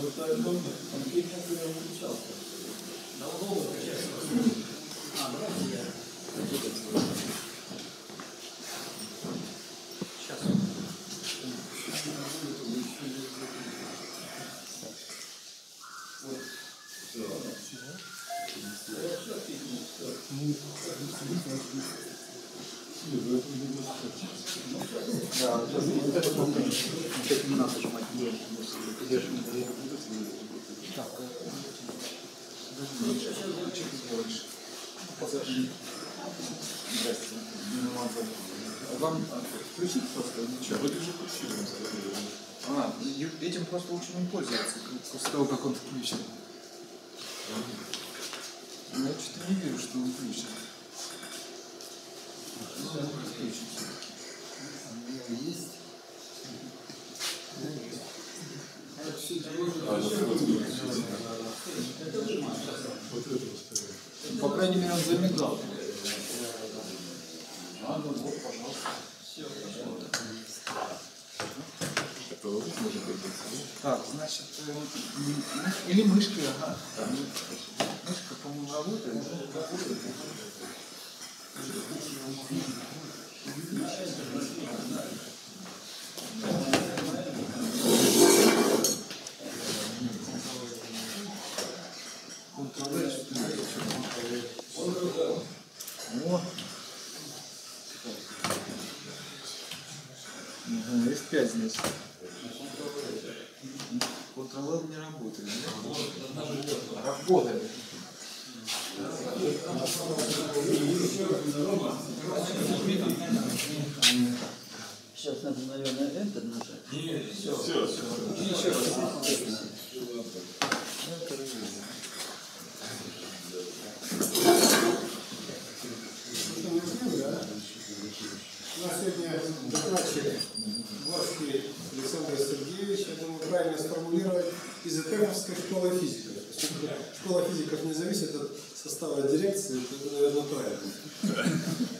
крутой альбом, он клипнул, у него получался. Давайте я. Сейчас. Да, вот это помню. Это не надо нажимать. Так. Здрасте. Вам включить просто? Ничего. Вы уже включили. Этим просто лучше не пользоваться, после того, как он включен. Я что-то не верю, что он включен. Есть. По крайней мере, он замигал. Вот, пожалуйста. Так, значит, или мышкой, ага. Мышка, по-моему, работает. О. F5 здесь. Ctrl-L не работает. Работает. Сейчас надо, наверное, Enter нажать. Нет, все. Еще раз. У нас сегодня докладчик Горский Александр Сергеевич, я думаю, правильно сформулировать, из ИТЭКовской школы физиков. Школа физиков не зависит от состава дирекции, это, наверное, правильно.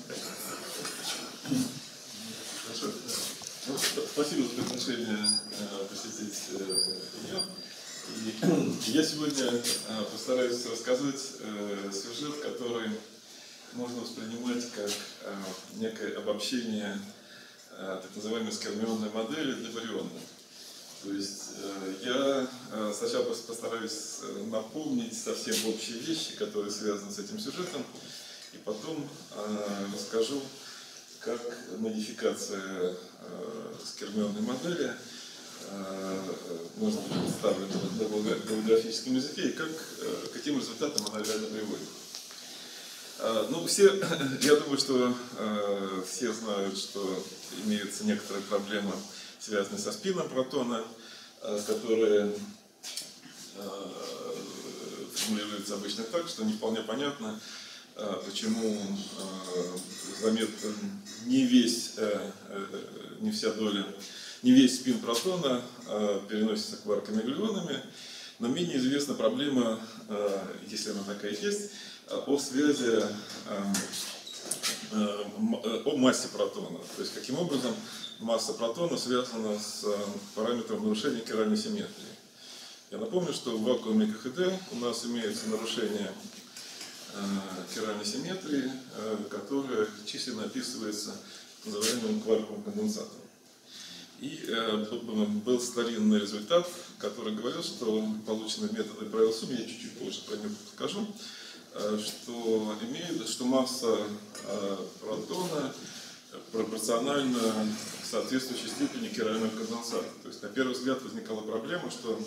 Хорошо. Ну, спасибо за приглашение посетить меня. И я сегодня постараюсь рассказать сюжет, который можно воспринимать как некое обобщение так называемой скормионной модели для бариона. То есть я сначала постараюсь напомнить совсем общие вещи, которые связаны с этим сюжетом, и потом расскажу, как модификация скормионной модели может быть представлена на голографическом языке и каким результатам она реально приводит. Ну, я думаю, что все знают, что имеются некоторые проблемы, связанные со спином протона, которые формулируются обычно так, что не вполне понятно, почему заметен не весь спин протона переносится кварками и глюонами, но менее известна проблема, если она такая есть, о связи, о массе протона. То есть, каким образом масса протона связана с параметром нарушения хиральной симметрии. Я напомню, что в вакууме КХД у нас имеется нарушение хиральной симметрии, которое численно описывается называемым кварковым конденсатом. И был старинный результат, который говорил, что полученные методы правил суммы, я чуть-чуть позже про него покажу, что масса протона пропорциональна соответствующей степени хирального конденсата. То есть на первый взгляд возникала проблема, что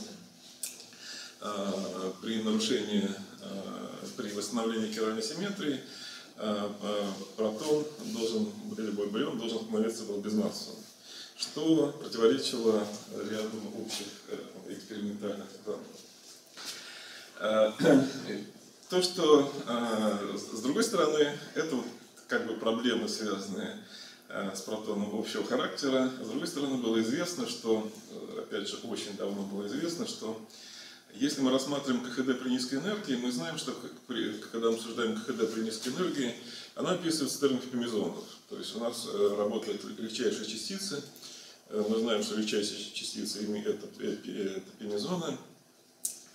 при при восстановлении хиральной симметрии протон или любой барион должен становиться безмассовым, что противоречило ряду общих экспериментальных данных. То, что с другой стороны, это как бы проблемы, связанные с протоном общего характера. С другой стороны, было известно, что, опять же, очень давно было известно, что если мы рассматриваем КХД при низкой энергии, мы знаем, что когда мы обсуждаем КХД при низкой энергии, она описывается терминов пимезонов. То есть у нас работают легчайшие частицы. Мы знаем, что легчайшие частицы это пимезоны.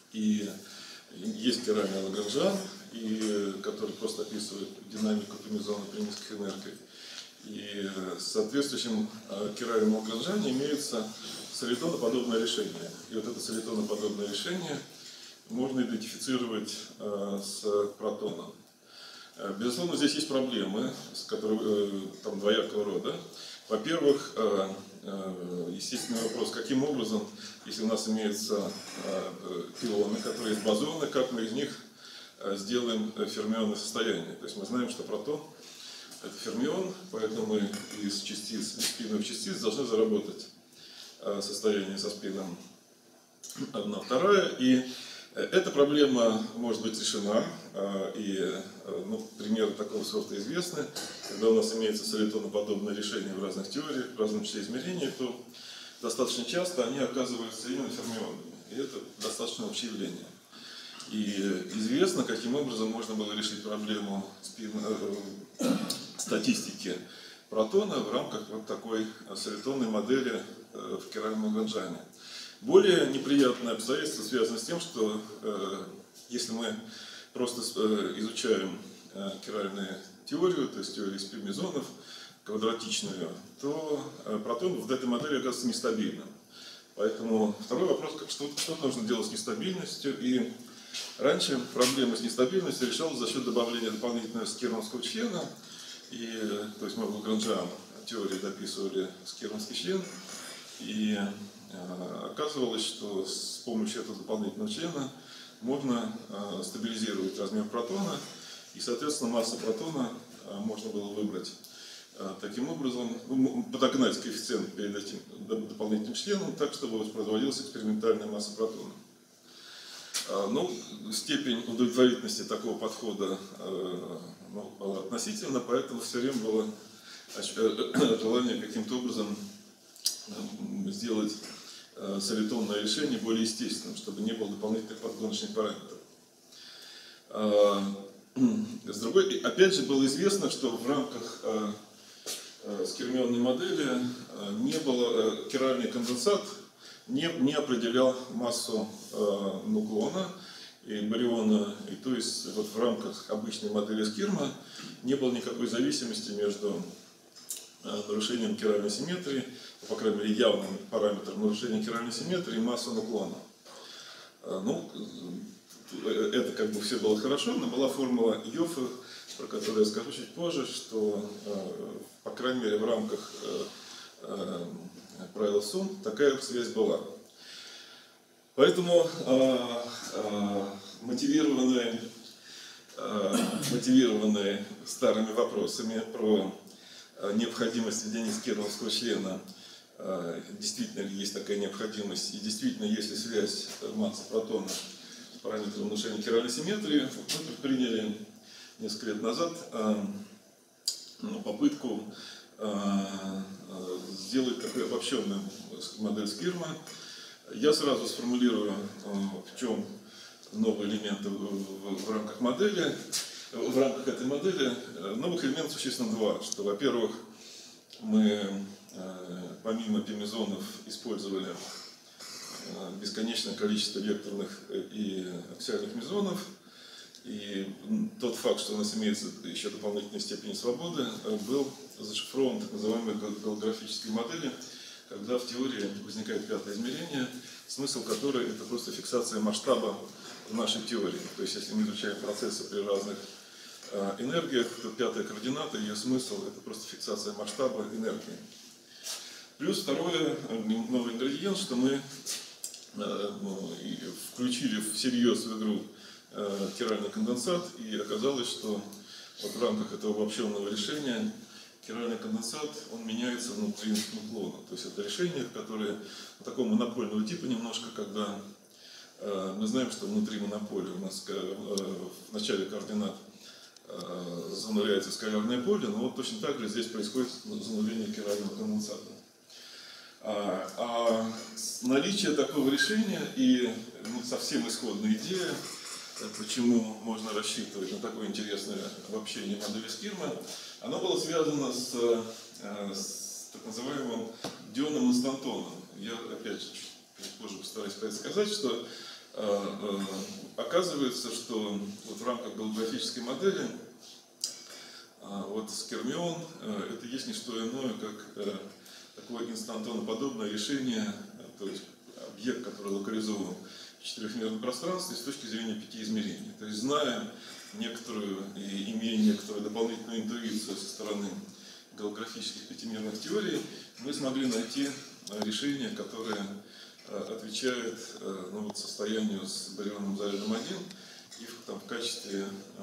И есть керамия Лагранжан, который просто описывает динамику пимезона при низких энергиях. И соответствующим керамием Лагранжане имеется солитоноподобное решение. И вот это солитоноподобное решение можно идентифицировать с протоном. Безусловно, здесь есть проблемы, там двоякого рода. Во-первых, естественный вопрос, каким образом, если у нас имеются пилоны, которые есть бозоны, как мы из них сделаем фермионное состояние. То есть мы знаем, что протон – это фермион, поэтому мы из спиновых частиц должны заработать состояние со спином 1/2. И эта проблема может быть решена, и примеры такого сорта известны. Когда у нас имеется солитоноподобное решение в разных теориях, в разном числе измерений, то достаточно часто они оказываются именно фермионными. И это достаточно общее явление. И известно, каким образом можно было решить проблему статистики протона в рамках вот такой солитонной модели в керамике Лагранжане. Более неприятное обстоятельство связано с тем, что если мы просто изучаем керамную теорию, то есть теорию спин-мезонов, квадратичную, то протон в этой модели оказывается нестабильным. Поэтому второй вопрос, что нужно делать с нестабильностью. И раньше проблема с нестабильностью решалась за счет добавления дополнительного скирновского члена. То есть мы в Лагранжан теории дописывали скирновский член. И оказывалось, что с помощью этого дополнительного члена можно стабилизировать размер протона, и, соответственно, масса протона можно было выбрать таким образом, подогнать коэффициент перед этим дополнительным членом так, чтобы воспроизводилась экспериментальная масса протона. Степень удовлетворительности такого подхода была относительно, поэтому все время было желание каким-то образом сделать солитонное решение более естественным, чтобы не было дополнительных подгоночных параметров. С другой, опять же, было известно, что в рамках скирмионной модели не было, керамный конденсат не определял массу нуклона и бариона, и то есть вот в рамках обычной модели Скирма не было никакой зависимости между нарушением керамной симметрии, по крайней мере явным параметром нарушения керамной симметрии и масса нуклона. Это как бы все было хорошо, но была формула Йоффе, про которую я скажу чуть позже, что, по крайней мере, в рамках правил Сум такая связь была. Поэтому мотивированные старыми вопросами про необходимость введения скирновского члена, действительно ли есть такая необходимость, и действительно есть ли связь массы протона с параметром нарушения керамной симметрии, мы предприняли несколько лет назад попытку сделать такую обобщенную модель Скирма. Я сразу сформулирую, в чем новые элементы в рамках модели. В рамках этой модели новых элементов существенно два. Что, во-первых, мы помимо пимезонов использовали бесконечное количество векторных и аксиальных мезонов. И тот факт, что у нас имеется еще дополнительная степень свободы, был зашифрован в так называемой голографической модели, когда в теории возникает пятое измерение, смысл которой это просто фиксация масштаба в нашей теории. То есть, если мы изучаем процессы при разных энергиях, то пятая координата, ее смысл это просто фиксация масштаба энергии. Плюс второй новый ингредиент, что мы включили всерьез в игру керамный конденсат, и оказалось, что вот в рамках этого обобщенного решения керамный конденсат, он меняется внутри нуклона. То есть это решение, которое такого монопольного типа немножко, когда мы знаем, что внутри монополя у нас в начале координат зануляется скалярное поле, но вот точно так же здесь происходит зануление керамного конденсата. А наличие такого решения и совсем исходная идея, почему можно рассчитывать на такое интересное обобщение модели Скирма, оно было связано с так называемым Дионом инстантоном. Я опять же чуть позже постараюсь сказать, что Оказывается, что вот в рамках голографической модели вот скермион это есть не что иное, как такое инстантоноподобное решение, то есть объект, который локализован в четырехмерном пространстве с точки зрения 5 измерений. То есть, зная некоторую и имея некоторую дополнительную интуицию со стороны голографических пятимерных теорий, мы смогли найти решение, которое отвечает состоянию с барионным зарядом 1 и в качестве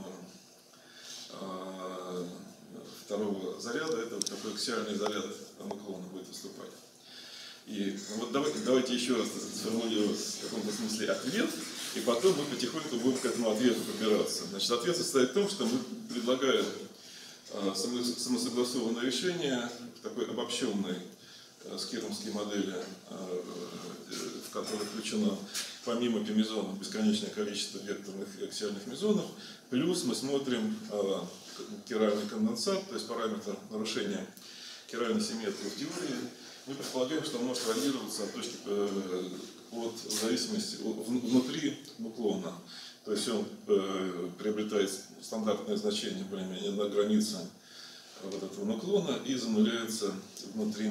второго заряда это вот такой аксиальный заряд нуклона будет выступать. И вот давайте еще раз сформулируем в каком-то смысле ответ, и потом мы потихоньку будем к этому ответу подбираться. Значит, ответ состоит в том, что мы предлагаем самосогласованное решение в такой обобщенной скирмовской модели, в которой включено помимо пимезонов бесконечное количество векторных и аксиальных мезонов, плюс мы смотрим киральный конденсат, то есть параметр нарушения киральной симметрии в теории. Мы предполагаем, что он может варьироваться от зависимости внутри нуклона. То есть он приобретает стандартное значение более-менее на границе вот этого нуклона и зануляется внутри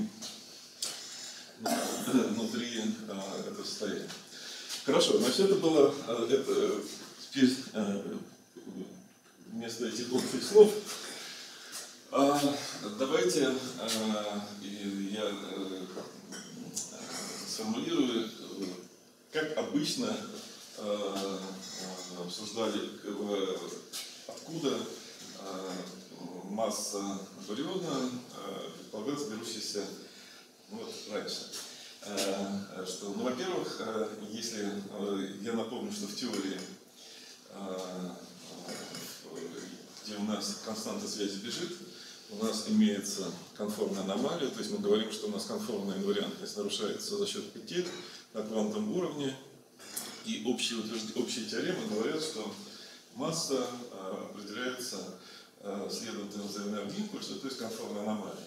этого состояния. Хорошо, значит, это было теперь вместо этих общих слов. Давайте я сформулирую, как обычно обсуждали, откуда масса бариона предполагается берущаяся раньше. Что, во-первых, если я напомню, что в теории, где у нас константа связи бежит, у нас имеется конформная аномалия, то есть мы говорим, что у нас конформная инвариантность нарушается за счет петель на квантовом уровне, и общие теоремы говорят, что масса определяется следовательным взаимным импульсом, то есть конформной аномалией.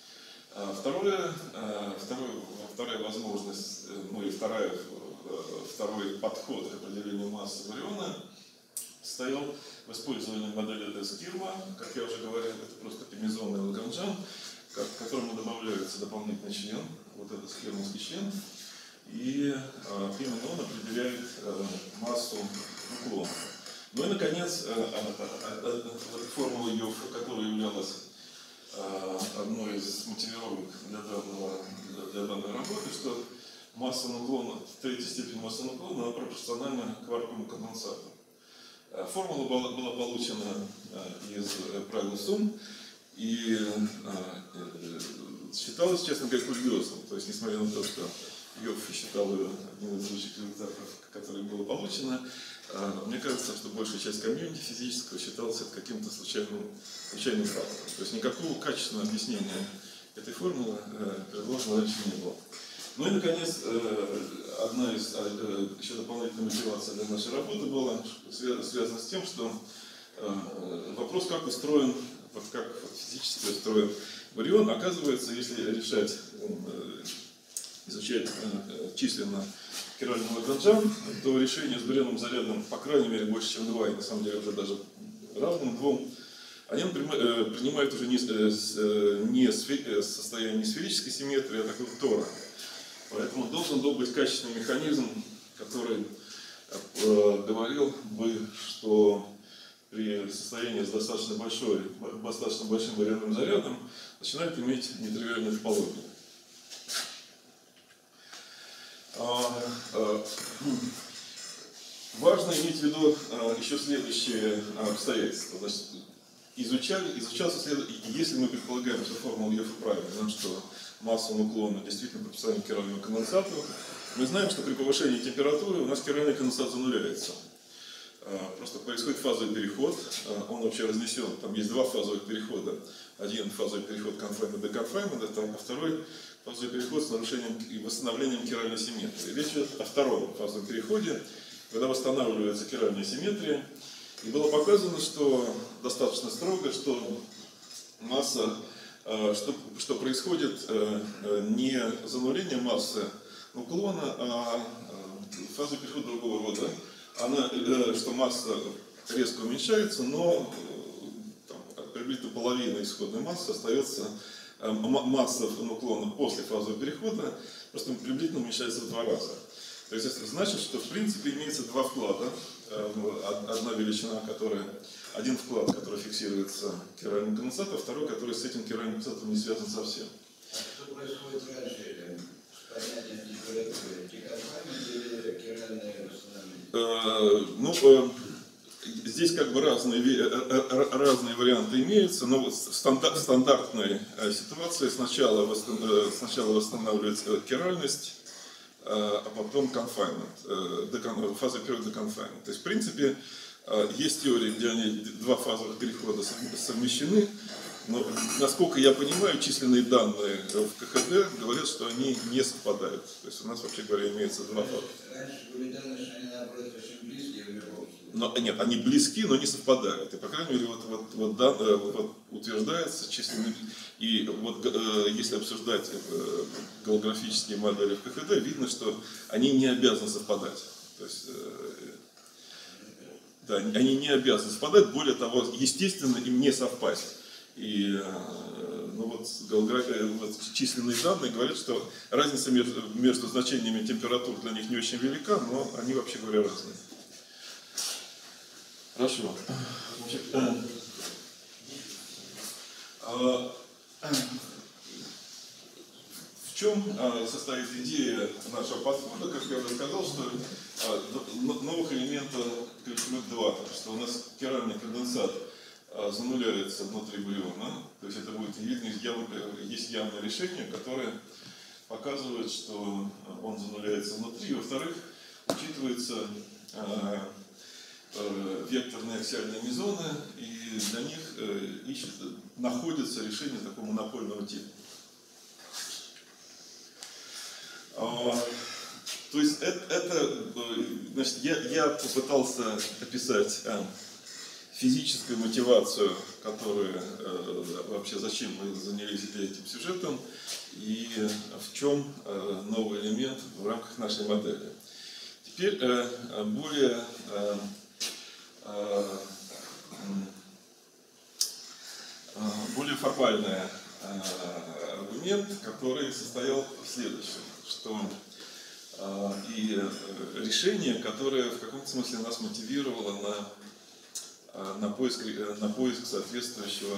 Вторая возможность, и второй подход к определению массы бариона состоял в использовании модели Скирма. Как я уже говорил, это просто пимезонный лагранжан, к которому добавляется дополнительный член, вот этот скирмовский член, и именно он определяет массу уклона. Ну и, наконец, формула Йофф, которая являлась одной из мотивировок для данной работы, что масса нуклона, третья степень массы нуклона, она пропорциональна кварковому конденсату. Формула была получена из правил сумм и считалась, честно говоря, курьезом. То есть, несмотря на то, что Йофф считал ее одним из лучших результатов, которые было получено, мне кажется, что большая часть комьюнити физического считалась это каким-то случайным фактором. То есть никакого качественного объяснения этой формулы предложено раньше не было. Ну и, наконец, одна из еще дополнительных мотиваций для нашей работы была связана с тем, что вопрос, как устроен, как физически устроен барион, оказывается, если изучать численно киральный лагранжан, то решение с барионным зарядом, по крайней мере, больше, чем 2, и на самом деле уже даже равным 2, они принимают уже не состояние сферической симметрии, а такой тора. Поэтому должен был быть качественный механизм, который говорил бы, что при состоянии с достаточно большим барионным зарядом начинает иметь нетривиальную топологию. Важно иметь в виду еще следующее обстоятельство. Значит, изучался если мы предполагаем, что формула Йоффа правильна, что масса нуклона действительно пропорциональна киральному конденсату, мы знаем, что при повышении температуры у нас киральный конденсат зануляется. Просто происходит фазовый переход, он вообще разнесен, там есть два фазовых перехода. Один фазовый переход confinement до confinement, а второй фазовый переход с нарушением и восстановлением киральной симметрии. Речь идет о втором фазовом переходе, когда восстанавливается киральная симметрия. И было показано, что достаточно строго, что масса, что происходит не зануление массы нуклона, а фаза перехода другого рода. Она, что масса резко уменьшается, но приблизительно половина исходной массы остается, масса наклона после фазового перехода просто приблизительно уменьшается в 2 раза. То есть это значит, что в принципе имеется 2 вклада. Одна величина, один вклад, который фиксируется керальным конденсатом, второй, который с этим керальным конденсатом не связан совсем. А что происходит раньше? С поднятием температуры? Деконфаймент или керальное восстановление? Здесь как бы разные варианты имеются, но в стандартной ситуации сначала восстанавливается керальность, а потом confinement, фаза периода confinement. То есть, в принципе, есть теории, где они 2 фазовых перехода совмещены, но, насколько я понимаю, численные данные в КХД говорят, что они не совпадают. То есть у нас, вообще говоря, имеется 2 фаза. Раньше были данные, что они, наоборот, очень близкие в любом случае. Но, нет, они близки, но не совпадают. И, по крайней мере, вот утверждается численные. И вот если обсуждать голографические модели в КХД, видно, что они не обязаны совпадать. То есть, да, они не обязаны совпадать, более того, естественно, им не совпасть. И численные данные говорят, что разница между значениями температур для них не очень велика, но они, вообще говоря, разные. Хорошо. В чем состоит идея нашего подхода? Как я уже сказал, что новых элементов ключевых 2, что у нас керамный конденсат зануляется внутри булиона, то есть это будет есть явное решение, которое показывает, что он зануляется внутри, и, во-вторых, учитывается векторные аксиальные мезоны, и для них находится решение такого монопольного типа. То есть значит, я попытался описать физическую мотивацию, которая вообще зачем мы занялись этим сюжетом, и в чем новый элемент в рамках нашей модели. Теперь более формальный аргумент, который состоял в следующем, что и решение, которое в каком-то смысле нас мотивировало на поиск соответствующего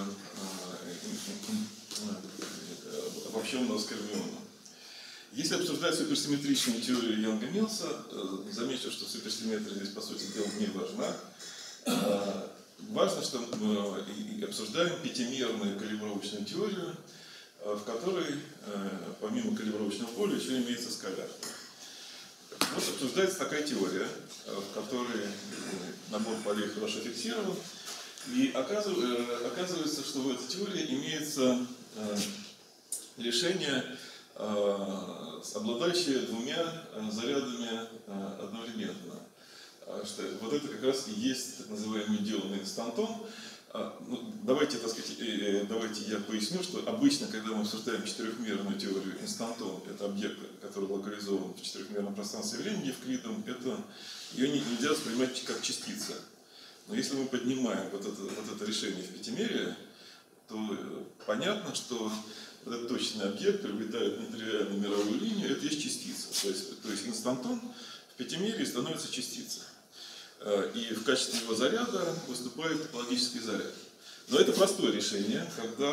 обобщенного скормиона. Если обсуждать суперсимметричную теорию Янга-Милса, замечу, что суперсимметрия здесь, по сути дела, не важна. Важно, что мы обсуждаем пятимерную калибровочную теорию, в которой, помимо калибровочного поля, еще имеется скаляр. Вот обсуждается такая теория, в которой набор полей хорошо фиксирован, и оказывается, что в этой теории имеется решение, обладающее 2 зарядами одновременно. Что вот это как раз и есть так называемый дионный инстантон. Давайте я поясню, что обычно, когда мы обсуждаем 4-мерную теорию, инстантон – это объект, который локализован в 4-мерном пространстве времени Евклидом, ее нельзя воспринимать как частица. Но если мы поднимаем вот это решение в пятимерие, то понятно, что вот этот точный объект приобретает нетривиальную мировую линию, это есть частица. То есть инстантон в пятимерии становится частицей. И в качестве его заряда выступает топологический заряд. Но это простое решение,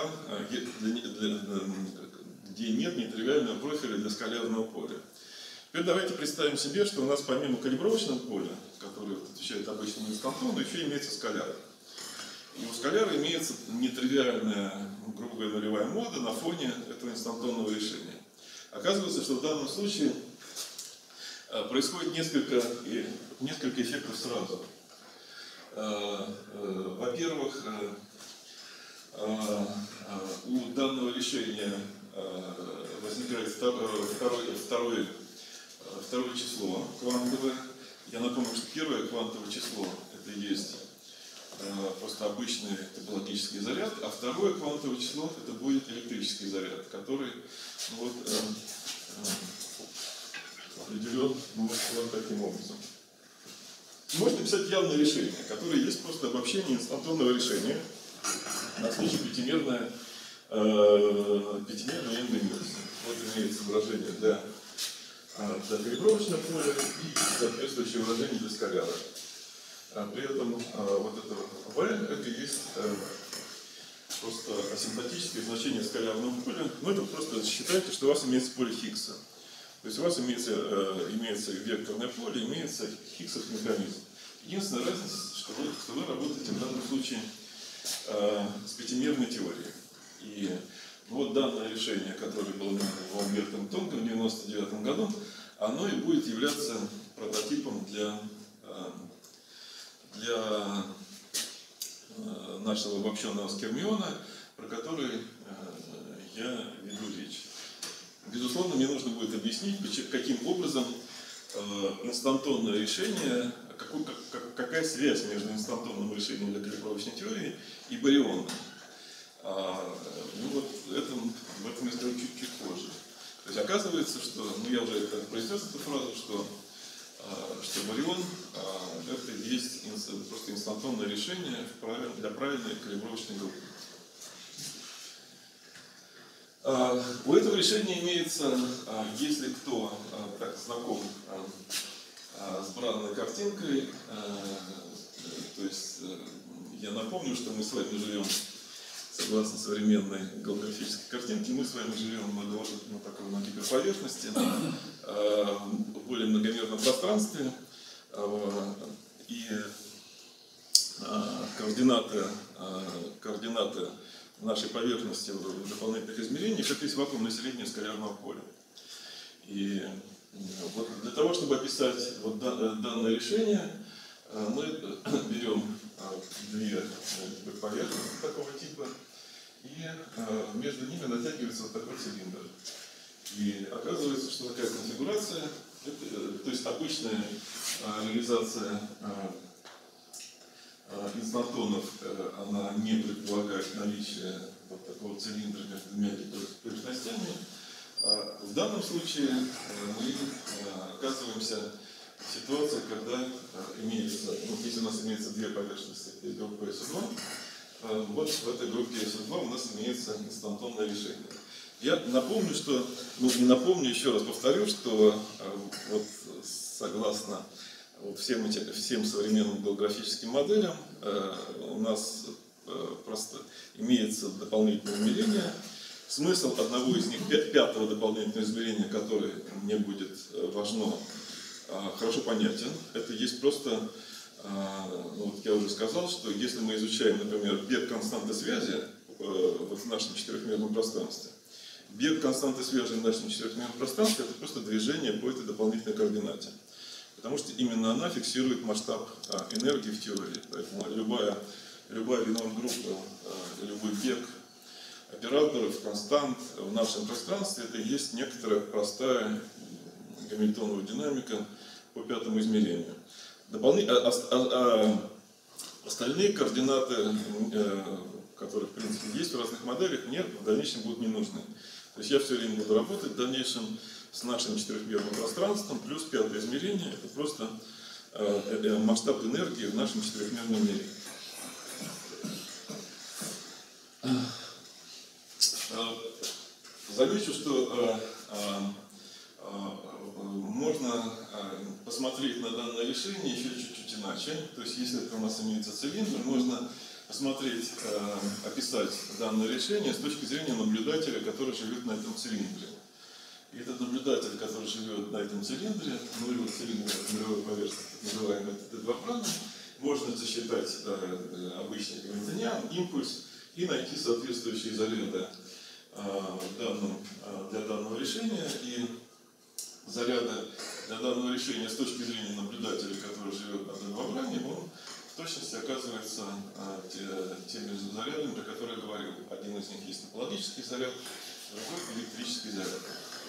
где нет нетривиального профиля для скалярного поля. Теперь давайте представим себе, что у нас помимо калибровочного поля, которое отвечает обычному инстантону, еще имеется скаляр. И у скаляра имеется нетривиальная, грубо говоря, нулевая мода на фоне этого инстантонного решения. Оказывается, что в данном случае происходит несколько эффектов сразу. Во-первых, у данного решения возникает второе число квантовое. Я напомню, что первое квантовое число это есть просто обычный топологический заряд, а второе квантовое число это будет электрический заряд, который определен вот таким образом. Можно написать явное решение, которое есть просто обобщение инстанционного решения на случай пятимерной эндомерсии. Вот имеется выражение для калибровочного поля и соответствующее выражение для скаляра. При этом вот это V это есть просто асимптотическое значение скалярного поля. Ну это просто считайте, что у вас имеется поле Хиггса. То есть у вас имеется векторное поле, имеется Хиггсов механизм. Единственная разница, что вы работаете в данном случае с пятимерной теорией. И вот данное решение, которое было названо Альбертом Тонком в 1999 году, оно и будет являться прототипом для нашего обобщенного скермиона, про который я веду речь. Безусловно, мне нужно будет объяснить, каким образом инстантонное решение, какая связь между инстантонным решением для калибровочной теории и барионом. Ну вот в этом я скажу чуть позже. То есть оказывается, что, я уже произнес эту фразу, что барион это есть просто инстантонное решение для правильной калибровочной группы. У этого решения имеется, если кто так знаком с бранной картинкой, то есть я напомню, что мы с вами живем, согласно современной голографической картинке, мы с вами живем на гиперповерхности, в более многомерном пространстве, и координаты нашей поверхности в дополнительных измерениях это есть вакуумное среднее скалярного поля. И вот для того, чтобы описать вот данное решение, мы берем две поверхности такого типа, и между ними натягивается вот такой цилиндр. И оказывается, что такая конфигурация, то есть обычная реализация инстантонов, она не предполагает наличие вот такого цилиндра между двумя поверхностями. В данном случае мы оказываемся в ситуации, когда имеется, если у нас имеется две поверхности из группы SO2, вот в этой группе SO2 у нас имеется инстантонное решение. Я напомню, что, не напомню, еще раз повторю, что вот согласно всем современным голографическим моделям у нас просто имеется дополнительное измерение. Смысл одного из них, пятого дополнительного измерения, которое мне будет важно, хорошо понятен. Это есть просто, вот я уже сказал, что если мы изучаем, например, бег константы связи в нашем четырехмерном пространстве, бег константы связи в нашем четырехмерном пространстве это просто движение по этой дополнительной координате. Потому что именно она фиксирует масштаб энергии в теории. Поэтому любая Винон-группа, любой бег операторов, констант в нашем пространстве это и есть некоторая простая гамильтонова динамика по пятому измерению. Остальные координаты, которые в принципе есть в разных моделях, мне в дальнейшем будут не нужны. То есть я все время буду работать в дальнейшем с нашим четырехмерным пространством, плюс пятое измерение, это просто масштаб энергии в нашем четырехмерном мире. Замечу, что можно посмотреть на данное решение еще чуть-чуть иначе. То есть, если у нас имеется цилиндр, можно посмотреть, описать данное решение с точки зрения наблюдателя, который живет на этом цилиндре. И этот наблюдатель, который живет на этом цилиндре, нулевой цилиндр, нулевой поверхности, называемый Т2 можно засчитать обычный гамильтониан, импульс и найти соответствующие заряды для данного решения. И заряды для данного решения с точки зрения наблюдателя, который живет на Т2, он в точности оказывается теми зарядами, про которые я говорил. Один из них есть топологический заряд, другой электрический заряд.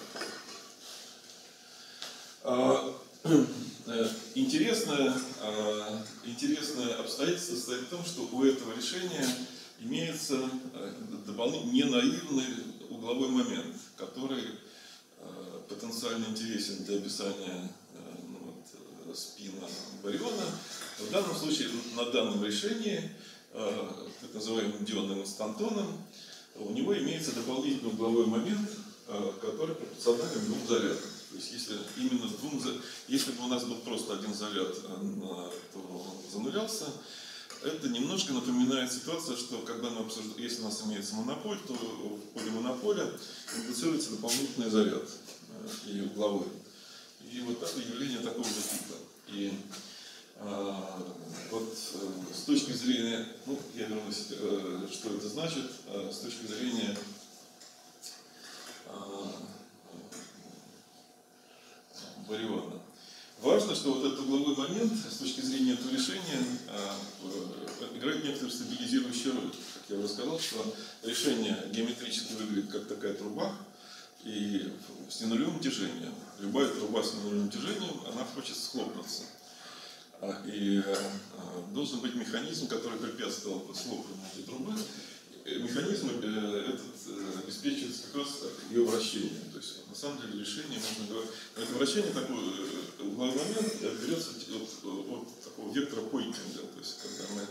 Интересное обстоятельство состоит в том, что у этого решения имеется дополнительный ненаивный угловой момент, который потенциально интересен для описания спина бариона. В данном случае, на данном решении, так называемым дионным инстантоном, у него имеется дополнительный угловой момент, который пропорционален двум зарядам. То есть, если бы у нас был просто один заряд, то он занулялся. Это немножко напоминает ситуацию, что когда мы обсуждаем, если у нас имеется монополь, то в поле монополя индуцируется дополнительный заряд и угловой. И вот это явление такого же типа. И вот с точки зрения, я вернусь, что это значит, с точки зрения бариона. Важно, что вот этот угловой момент с точки зрения этого решения играет некоторую стабилизирующую роль. Как я уже сказал, что решение геометрически выглядит как такая труба и с ненулевым тяжением. Любая труба с ненулевым тяжением, она хочет схлопнуться. И должен быть механизм, который препятствовал схлопыванию этой трубы. Механизм этот обеспечивается как раз ее вращением. То есть, на самом деле, решение можно говорить. Это вращение, такой угловой момент, берется от такого вектора Пойнтинга. То есть, когда мы...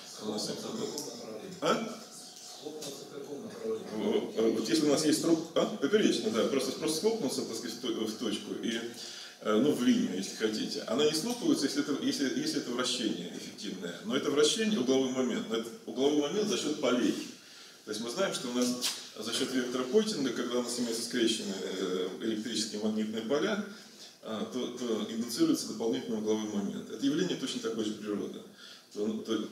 Вот если у нас есть труба... Поперечно, да, просто схлопнуться, так сказать, в точку и... в линию, если хотите. Она не слопывается, если это вращение эффективное. Но это вращение угловой момент. Но это угловой момент за счет полей. То есть мы знаем, что у нас за счет вектора Пойнтинга, когда у нас имеются скрещенные электрические и магнитные поля, то индуцируется дополнительный угловой момент. Это явление точно такой же природы. Из-за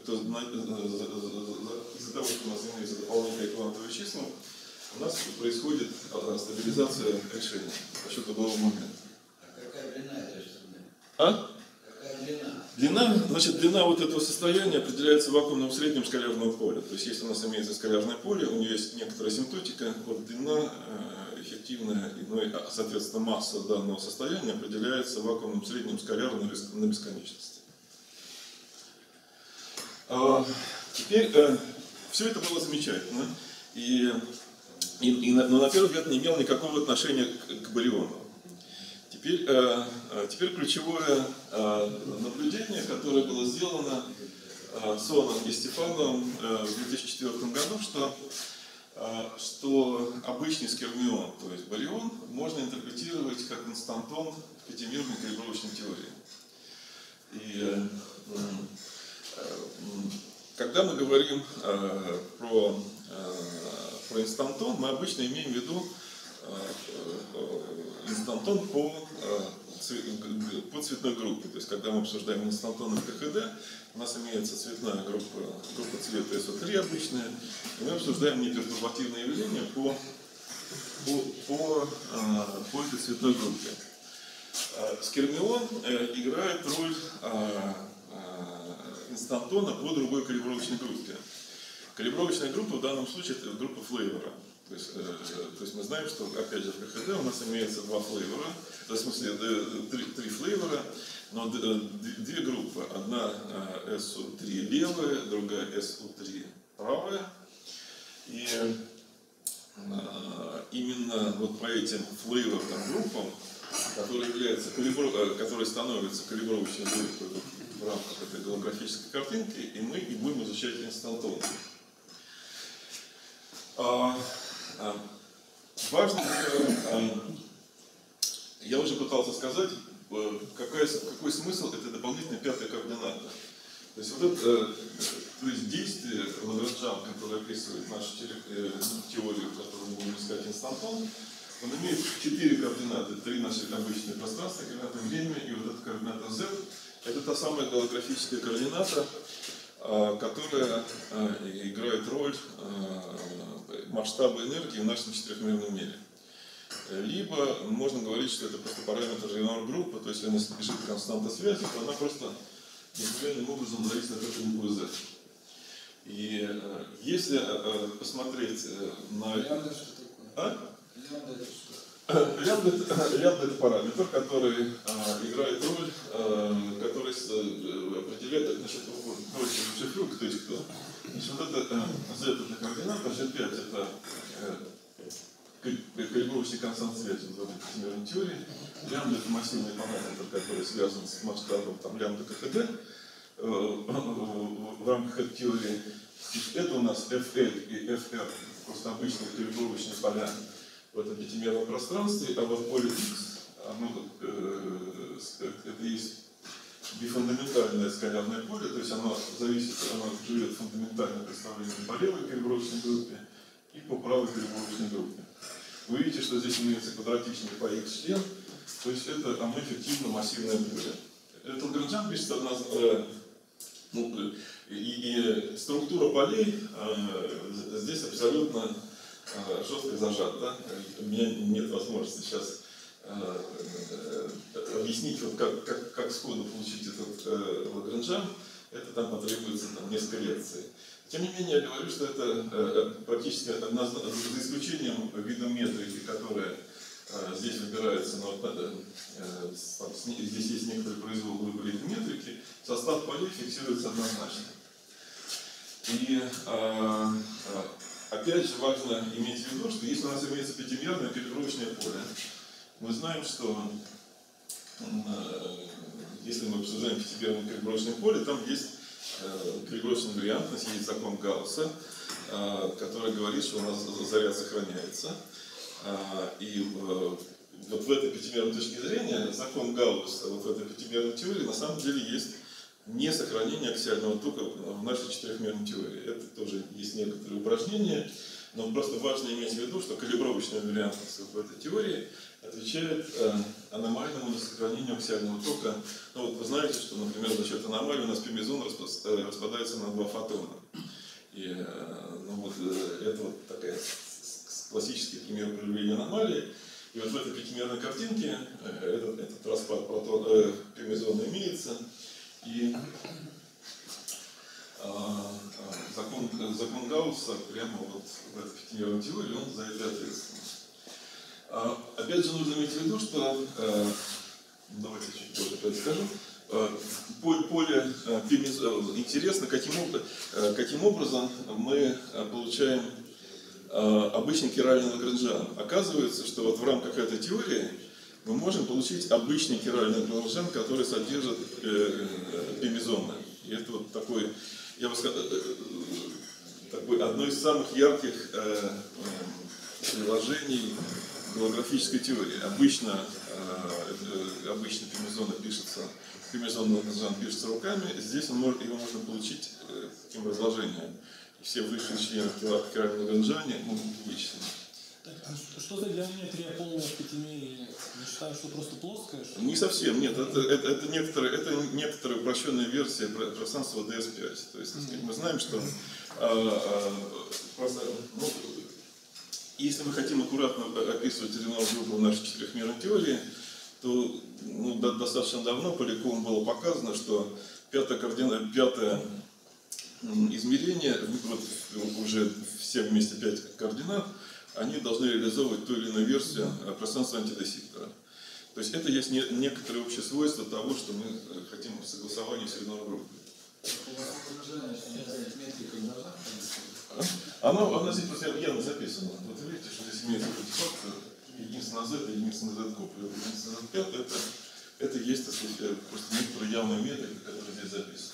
того, что у нас имеются дополнительные квантовые числа, у нас происходит стабилизация решения за счет углового момента. Какая длина этой струны? Какая длина? Длина вот этого состояния определяется вакуумным средним скалярного поля. То есть, если у нас имеется скалярное поле, у нее есть некоторая асимптотика, вот длина эффективная, соответственно, масса данного состояния определяется вакуумным средним скалярным на бесконечности. Теперь, все это было замечательно, но на первый взгляд не имело никакого отношения к бариону. Теперь ключевое наблюдение, которое было сделано Соном и Стефановым в 2004 году, что обычный скермион, то есть барион, можно интерпретировать как инстантон в пятимерной калибровочной теории. И когда мы говорим про инстантон, мы обычно имеем в виду инстантон по цветной группе. То есть, когда мы обсуждаем инстантоны в КХД, у нас имеется цветная группа цвета SO3 обычная, и мы обсуждаем непертурбативное явление по этой цветной группе. Скермион играет роль инстантона по другой калибровочной группе. Калибровочная группа в данном случае это группа флейвора. То есть мы знаем, что опять же в КХД у нас имеется два флейвора, в смысле три флейвора, но две группы. Одна SO3 левая, другая SO3 правая. И именно вот по этим флейворным группам, которые становятся калибровочной группой в рамках этой голографической картинки, и мы и будем изучать инстантоны. Важно, я уже пытался сказать, какой смысл этой дополнительной пятой координаты. То есть вот это действие Лагранжа, которое описывает нашу теорию, в которой мы будем искать инстантон, он имеет 4 координаты, 3 наши обычные пространства, координаты времени, и вот эта координата z, это та самая голографическая координата, которая играет роль масштаба энергии в нашем четырехмерном мире. Либо можно говорить, что это просто параметр Ренор-группы, то есть если у нас лежит константа связи, то она просто неправильным образом зависит от этого буквы z. И если посмотреть на... Лямбда что такое? Лямбда это что? Лямбда это параметр, который играет роль, который определяет, значит, шифрук, то есть кто? Значит, вот это z это координата, g5 это калибровочный констант связи в этой пятимерной теории. Лямбда — это массивный параметр, который связан с масштабом там, лямбда КХД в рамках этой теории. Это у нас FL и FR, просто обычные калибровочные поля в этом пятимерном пространстве, а вот поле X, это есть бифундаментальное скалярное поле, то есть оно живет фундаментальным представлением по левой калибровочной группе и по правой калибровочной группе. Вы видите, что здесь имеется квадратичный по X член, то есть это оно эффективно массивное поле. Этот Лагранжан пишется и структура полей здесь абсолютно жестко зажата. У меня нет возможности сейчас объяснить, вот как сходу получить этот Лагранжан. Это там потребуется несколько лекций. Тем не менее, я говорю, что это практически за исключением вида метрики, которая здесь выбирается, но здесь есть некоторый произвол выбора этой метрики, состав полей фиксируется однозначно. И опять же важно иметь в виду, что если у нас имеется пятимерное калибровочное поле, мы знаем, что если мы обсуждаем пятимерное калибровочное поле, там есть калибровочная инвариантность, есть закон Гаусса, который говорит, что у нас заряд сохраняется. И вот в этой пятимерной точке зрения закон Гаусса вот в этой пятимерной теории на самом деле есть не сохранение аксиального тока в нашей четырехмерной теории. Это тоже есть некоторые упражнения, но просто важно иметь в виду, что калибровочная инвариантность в этой теории отвечает аномальному несохранению аксиального тока. Ну, вот вы знаете, что, например, за счет аномалии у нас пимезон распадается на 2 фотона. И это вот такая классический пример проявления аномалии. И вот в этой пятимерной картинке этот распад пимезона имеется. И закон Гаусса прямо вот в этой пятимерной теории, он за это ответственен. Опять же, нужно иметь в виду, что, давайте чуть позже опять скажу, поле пимезона, интересно, каким образом мы получаем обычный хиральный Лагранжан. Оказывается, что вот в рамках этой теории мы можем получить обычный хиральный Лагранжан, который содержит пимезоны. И это вот такой, я бы сказал, одно из самых ярких приложений голографической теории. Обычно пимезон Лагранжан пишется руками, здесь его можно получить таким разложением. Все высшие члены хирального Лагранжана могут быть вычислены. Что за геометрия полного пятимерия? Я считаю, что просто плоская? Что не совсем, нет. Это некоторая упрощенная версия пространства DS5. То есть, мы знаем, что если мы хотим аккуратно описывать Реннову группу в нашей четырехмерной теории, то достаточно давно Поляком было показано, что пятое измерение, вот уже все вместе 5 координат, они должны реализовывать ту или иную версию пространства антидесиктора. То есть это есть некоторые общие свойства того, что мы хотим в согласовании с Ренновой группой. Она здесь просто явно записана. Вот вы видите, что здесь имеется фактор единица на z и единица на z куб. Единица на z5 это есть, так сказать, просто некоторые явные метрики, которые здесь записаны.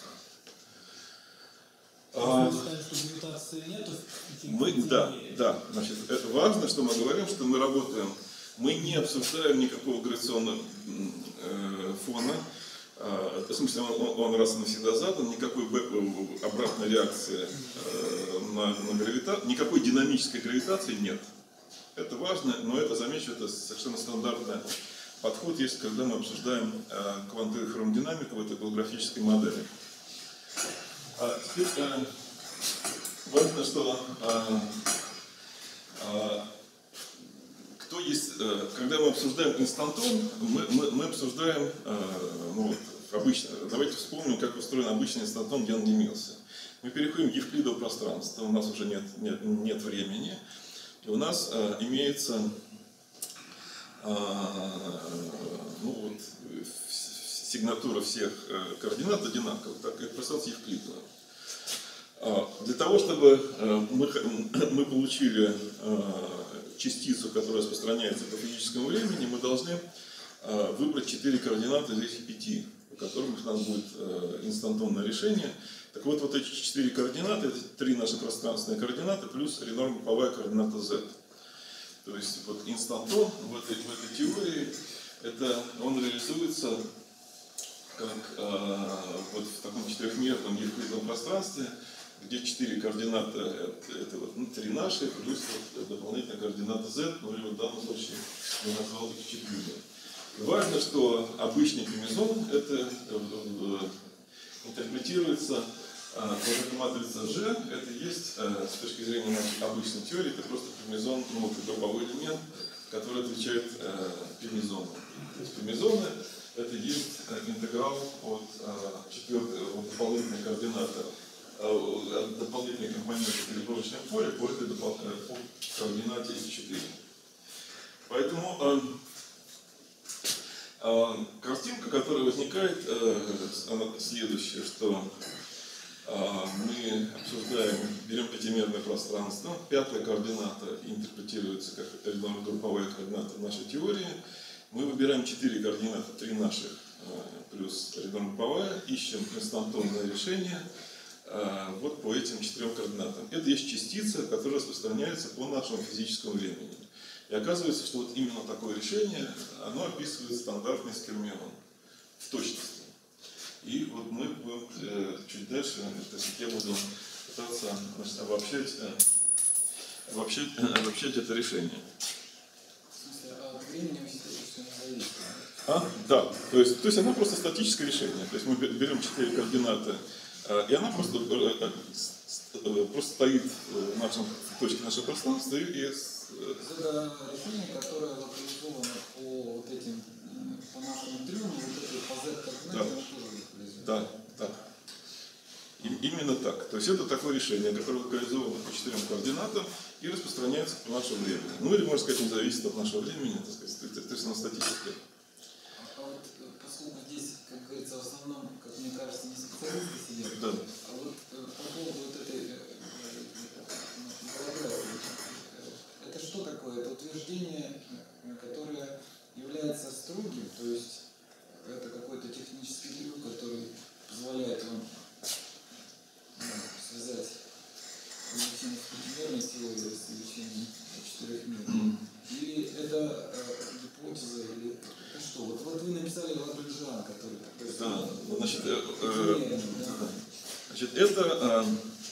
Вы считаете, что гравитации нет? Да. Значит, это важно, что мы говорим, что мы работаем, мы не обсуждаем никакого гравитационного фона. В смысле, он раз и навсегда задан, никакой обратной реакции на гравитацию, никакой динамической гравитации нет. Это важно, но это, замечу, это совершенно стандартный подход, есть, когда мы обсуждаем квантовую хромодинамику в этой голографической модели. Теперь важно, что когда мы обсуждаем инстантон, мы обсуждаем обычно. Давайте вспомним, как устроен обычный инстантон Ян-де-Милса. Мы переходим в евклидово пространство, у нас уже нет времени, и у нас имеется сигнатура всех координат одинаковых, так как пространство евклидово. Для того, чтобы мы получили частицу, которая распространяется по физическому времени, мы должны выбрать 4 координаты из этих 5, по которым у нас будет инстантонное решение. Так вот, вот эти 4 координаты, это 3 наши пространственные координаты, плюс ренорм-групповая координата z. То есть вот инстантон в этой теории, он реализуется как вот в таком четырехмерном евклидовом пространстве, где 4 координаты, это вот, 3 наши, плюс вот дополнительная координата z, ну или в данном случае я назвал их 4. Важно, что обычный пимезон это интерпретируется, вот эта матрица G, это есть с точки зрения нашей обычной теории, это просто пимезон, ну, это групповой элемент, который отвечает пимезону. То есть пимезоны это есть интеграл от дополнительной координаты, дополнительной компоненты перепроводочного поля по этой координате x4. Поэтому картинка, которая возникает, она следующая, что мы обсуждаем, берем пятимерное пространство, 5-я координата интерпретируется как групповая координата в нашей теории. Мы выбираем 4 координаты, 3 наших плюс групповая, ищем инстантонное решение вот по этим 4 координатам. Это есть частица, которая распространяется по нашему физическому времени. И оказывается, что вот именно такое решение, оно описывает стандартный скермион в точности. И вот мы будем чуть дальше, то есть я буду пытаться обобщать это решение. В смысле, от времени вы считаете, что не зависит? Да, то есть оно просто статическое решение. То есть мы берем 4 координаты, и она просто стоит в нашем точке нашего пространства и Это решение, которое локализовано по вот этим, по нашему трюму, вот это по z-координате, оно тоже локализуется. Да. Именно так. То есть это такое решение, которое локализовано по 4 координатам и распространяется по нашему времени. Ну или, можно сказать, не зависит от нашего времени, так сказать, то есть оно статическое. А вот поскольку здесь, как говорится, в основном, как мне кажется, не специалисты сидят, Да. а вот по поводу вот этой голографии, это что такое? Это утверждение, которое является строгим, то есть это какой-то технический трюк, который позволяет вам связать изучение пятимерной теории с изучением четырехмерной. Или это гипотеза, или это что? Вот вы написали Лагранжан, который такой. Да, значит, да. это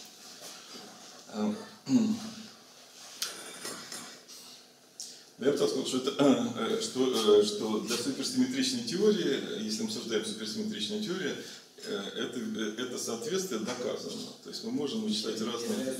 я бы сказал, что для суперсимметричной теории, если мы обсуждаем суперсимметричную теорию, это соответствие доказано. То есть мы можем вычислять разные...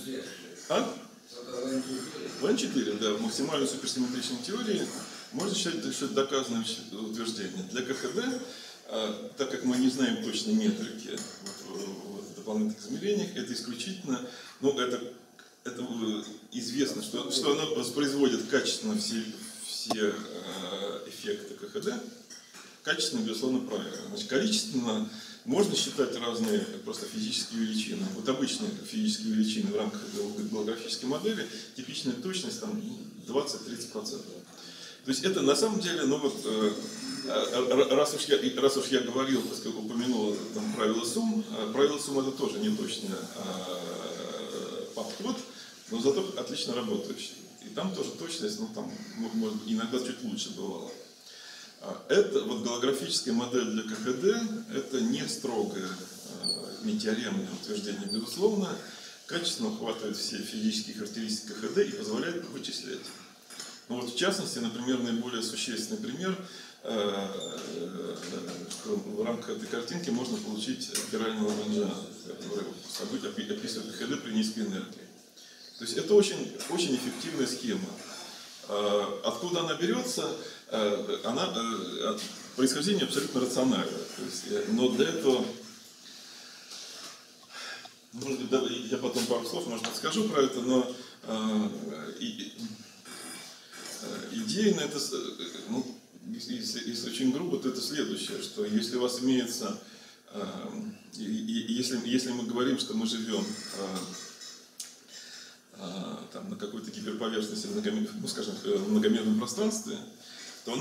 В N4, да, в максимальной суперсимметричной теории можно считать, что это доказанное утверждение. Для КХД, так как мы не знаем точно метрики в дополнительных измерениях, это исключительно, ну, это известно, что оно воспроизводит качественно все эффекты КХД. Качественно, безусловно, правильно. Значит, количественно можно считать разные просто физические величины. Вот обычные физические величины в рамках голографической модели, типичная точность там 20-30%. То есть это на самом деле, ну вот, раз уж я говорил, так сказать, упомянул там, правило сумм это тоже не точный подход, но зато отлично работающий. И там тоже точность, ну там, может, иногда чуть лучше бывало. Это вот голографическая модель для КХД, это не строгое, не теоремное утверждение, безусловно, качественно охватывает все физические характеристики КХД и позволяет вычислять. Ну вот в частности, например, наиболее существенный пример, что в рамках этой картинки можно получить спирального Лагранжана, который описывает КХД при низкой энергии. То есть это очень, очень эффективная схема. Откуда она берется? Происхождение абсолютно рациональное. То есть, но для этого, может быть, я потом пару слов, может быть, скажу про это, но идея на это, ну, если очень грубо, то это следующее, что если у вас имеется, если мы говорим, что мы живем там, на какой-то гиперповерхности, ну, скажем, в многомерном пространстве, то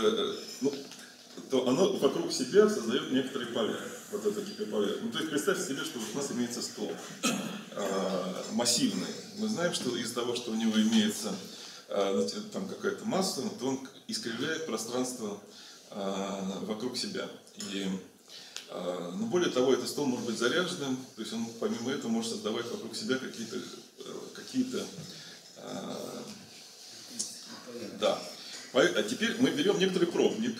оно вокруг себя создает некоторые поля, вот это гиперповерхность. Ну, то есть представьте себе, что вот у нас имеется стол массивный. Мы знаем, что из-за того, что у него имеется там какая-то масса, то он искривляет пространство вокруг себя. Но более того, этот стол может быть заряженным, то есть он помимо этого может создавать вокруг себя какие-то да. А теперь мы берем некоторый пробник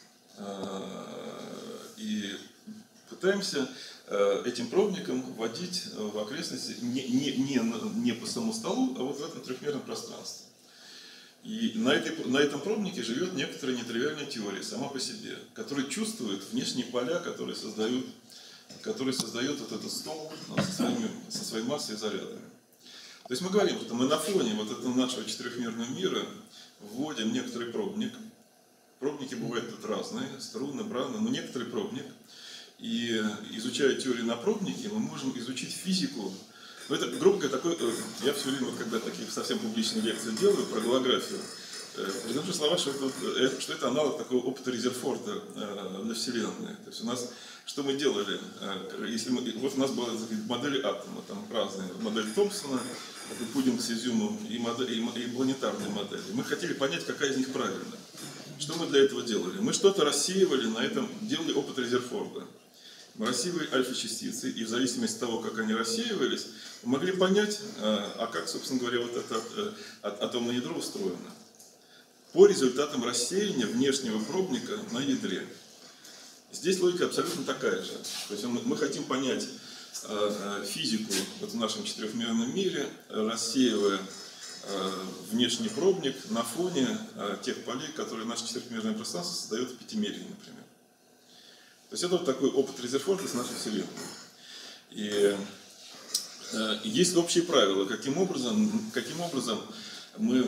и пытаемся этим пробником вводить в окрестности не по самому столу, а вот в этом трехмерном пространстве. И на этом пробнике живет некоторая нетривиальная теория сама по себе, которая чувствует внешние поля, которые создает вот этот стол со своей массой и зарядами. То есть мы говорим, что мы на фоне вот этого нашего четырехмерного мира вводим некоторый пробник. Пробники бывают тут разные, струны, браны, но некоторый пробник. И изучая теорию на пробнике, мы можем изучить физику. Но это, грубо говоря, такой, я все время, вот, когда такие совсем публичные лекции делаю про голографию, произношу слова, что это аналог такого опыта Резерфорда для Вселенной. То есть у нас, что мы делали, вот у нас была модель атома, там разные, модель Томпсона, пудинг с изюмом и планетарные модели. Мы хотели понять, какая из них правильная. Что мы для этого делали? Мы что-то рассеивали, на этом делали опыт Резерфорда. Мы рассеивали альфа-частицы, и в зависимости от того, как они рассеивались, мы могли понять, как, собственно говоря, вот это атомное ядро устроено. По результатам рассеяния внешнего пробника на ядре. Здесь логика абсолютно такая же. То есть мы хотим понять физику вот в нашем четырехмерном мире, рассеивая внешний пробник на фоне тех полей, которые наше четырехмерное пространство создает в пятимерии, например. То есть это вот такой опыт Резерфорда с нашей Вселенной. И есть общие правила, каким образом мы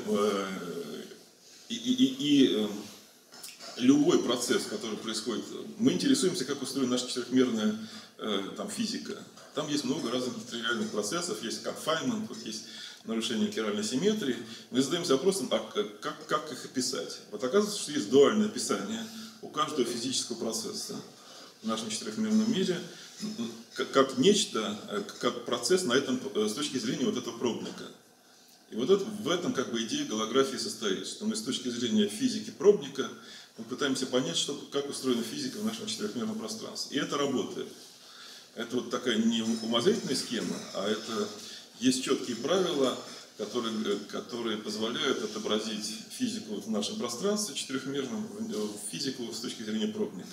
любой процесс, который происходит, мы интересуемся, как устроена наша четырехмерная физика. Там есть много разных тривиальных процессов, есть confinement, вот есть нарушение хиральной симметрии. Мы задаемся вопросом, как их описать. Вот оказывается, что есть дуальное описание у каждого физического процесса в нашем четырехмерном мире, как нечто, как процесс на этом, с точки зрения вот этого пробника. И вот в этом идея голографии состоит, что мы с точки зрения физики пробника мы пытаемся понять, как устроена физика в нашем четырехмерном пространстве. И это работает. Это вот такая не умозрительная схема, а это есть четкие правила, которые позволяют отобразить физику в нашем пространстве четырехмерном, физику с точки зрения пробника.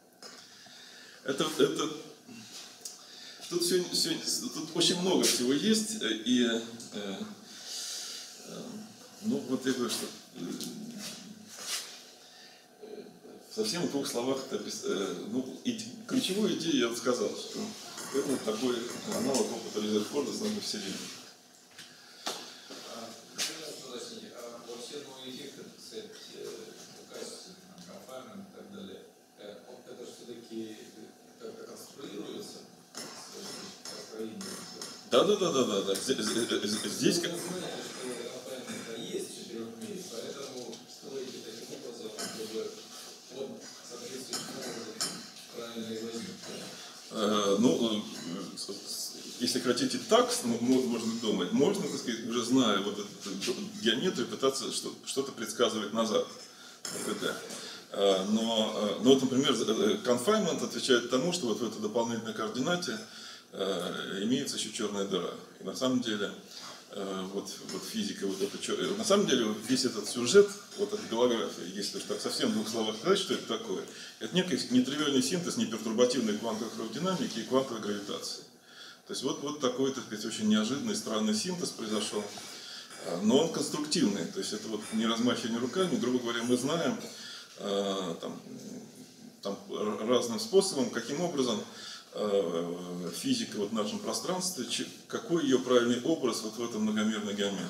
Тут очень много всего есть, и вот я говорю, что совсем в двух словах ключевую идею я сказал, что это вот такой аналог опыта Резерфорда с нашей Вселенной. Вот все новые эффекты, так сказать, качества, конфаймент и так далее, это все-таки как-то конструируется построение? Да. Здесь как... Есть в четырехмерии, поэтому строите таким образом, чтобы он соответствующим образом правильно и возник. Если хотите так, можно думать, можно, так сказать, уже зная вот эту геометрию, пытаться что-то предсказывать назад. Но вот, например, confinement отвечает тому, что вот в этой дополнительной координате имеется еще черная дыра. И на самом деле вот физика, на самом деле весь этот сюжет, вот эта голография, если так совсем в двух словах сказать, что это такое, это некий нетривиальный синтез непертурбативной квантовой хродинамики и квантовой гравитации. То есть вот такой, так сказать, очень неожиданный, странный синтез произошел, но он конструктивный, то есть это вот не размахивание руками, грубо говоря, мы знаем разным способом, каким образом физика в нашем пространстве, какой ее правильный образ вот в этом многомерной геометрии.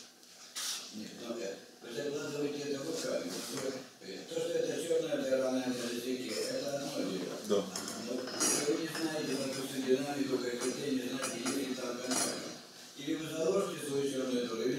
Вы закладываете это руками. То, что это черная дыра на языке, это одно дело. Да. Вы не знаете, допустим, динамику, как не знаете, или там конфаймент. Или вы заложите свою черную дыру, или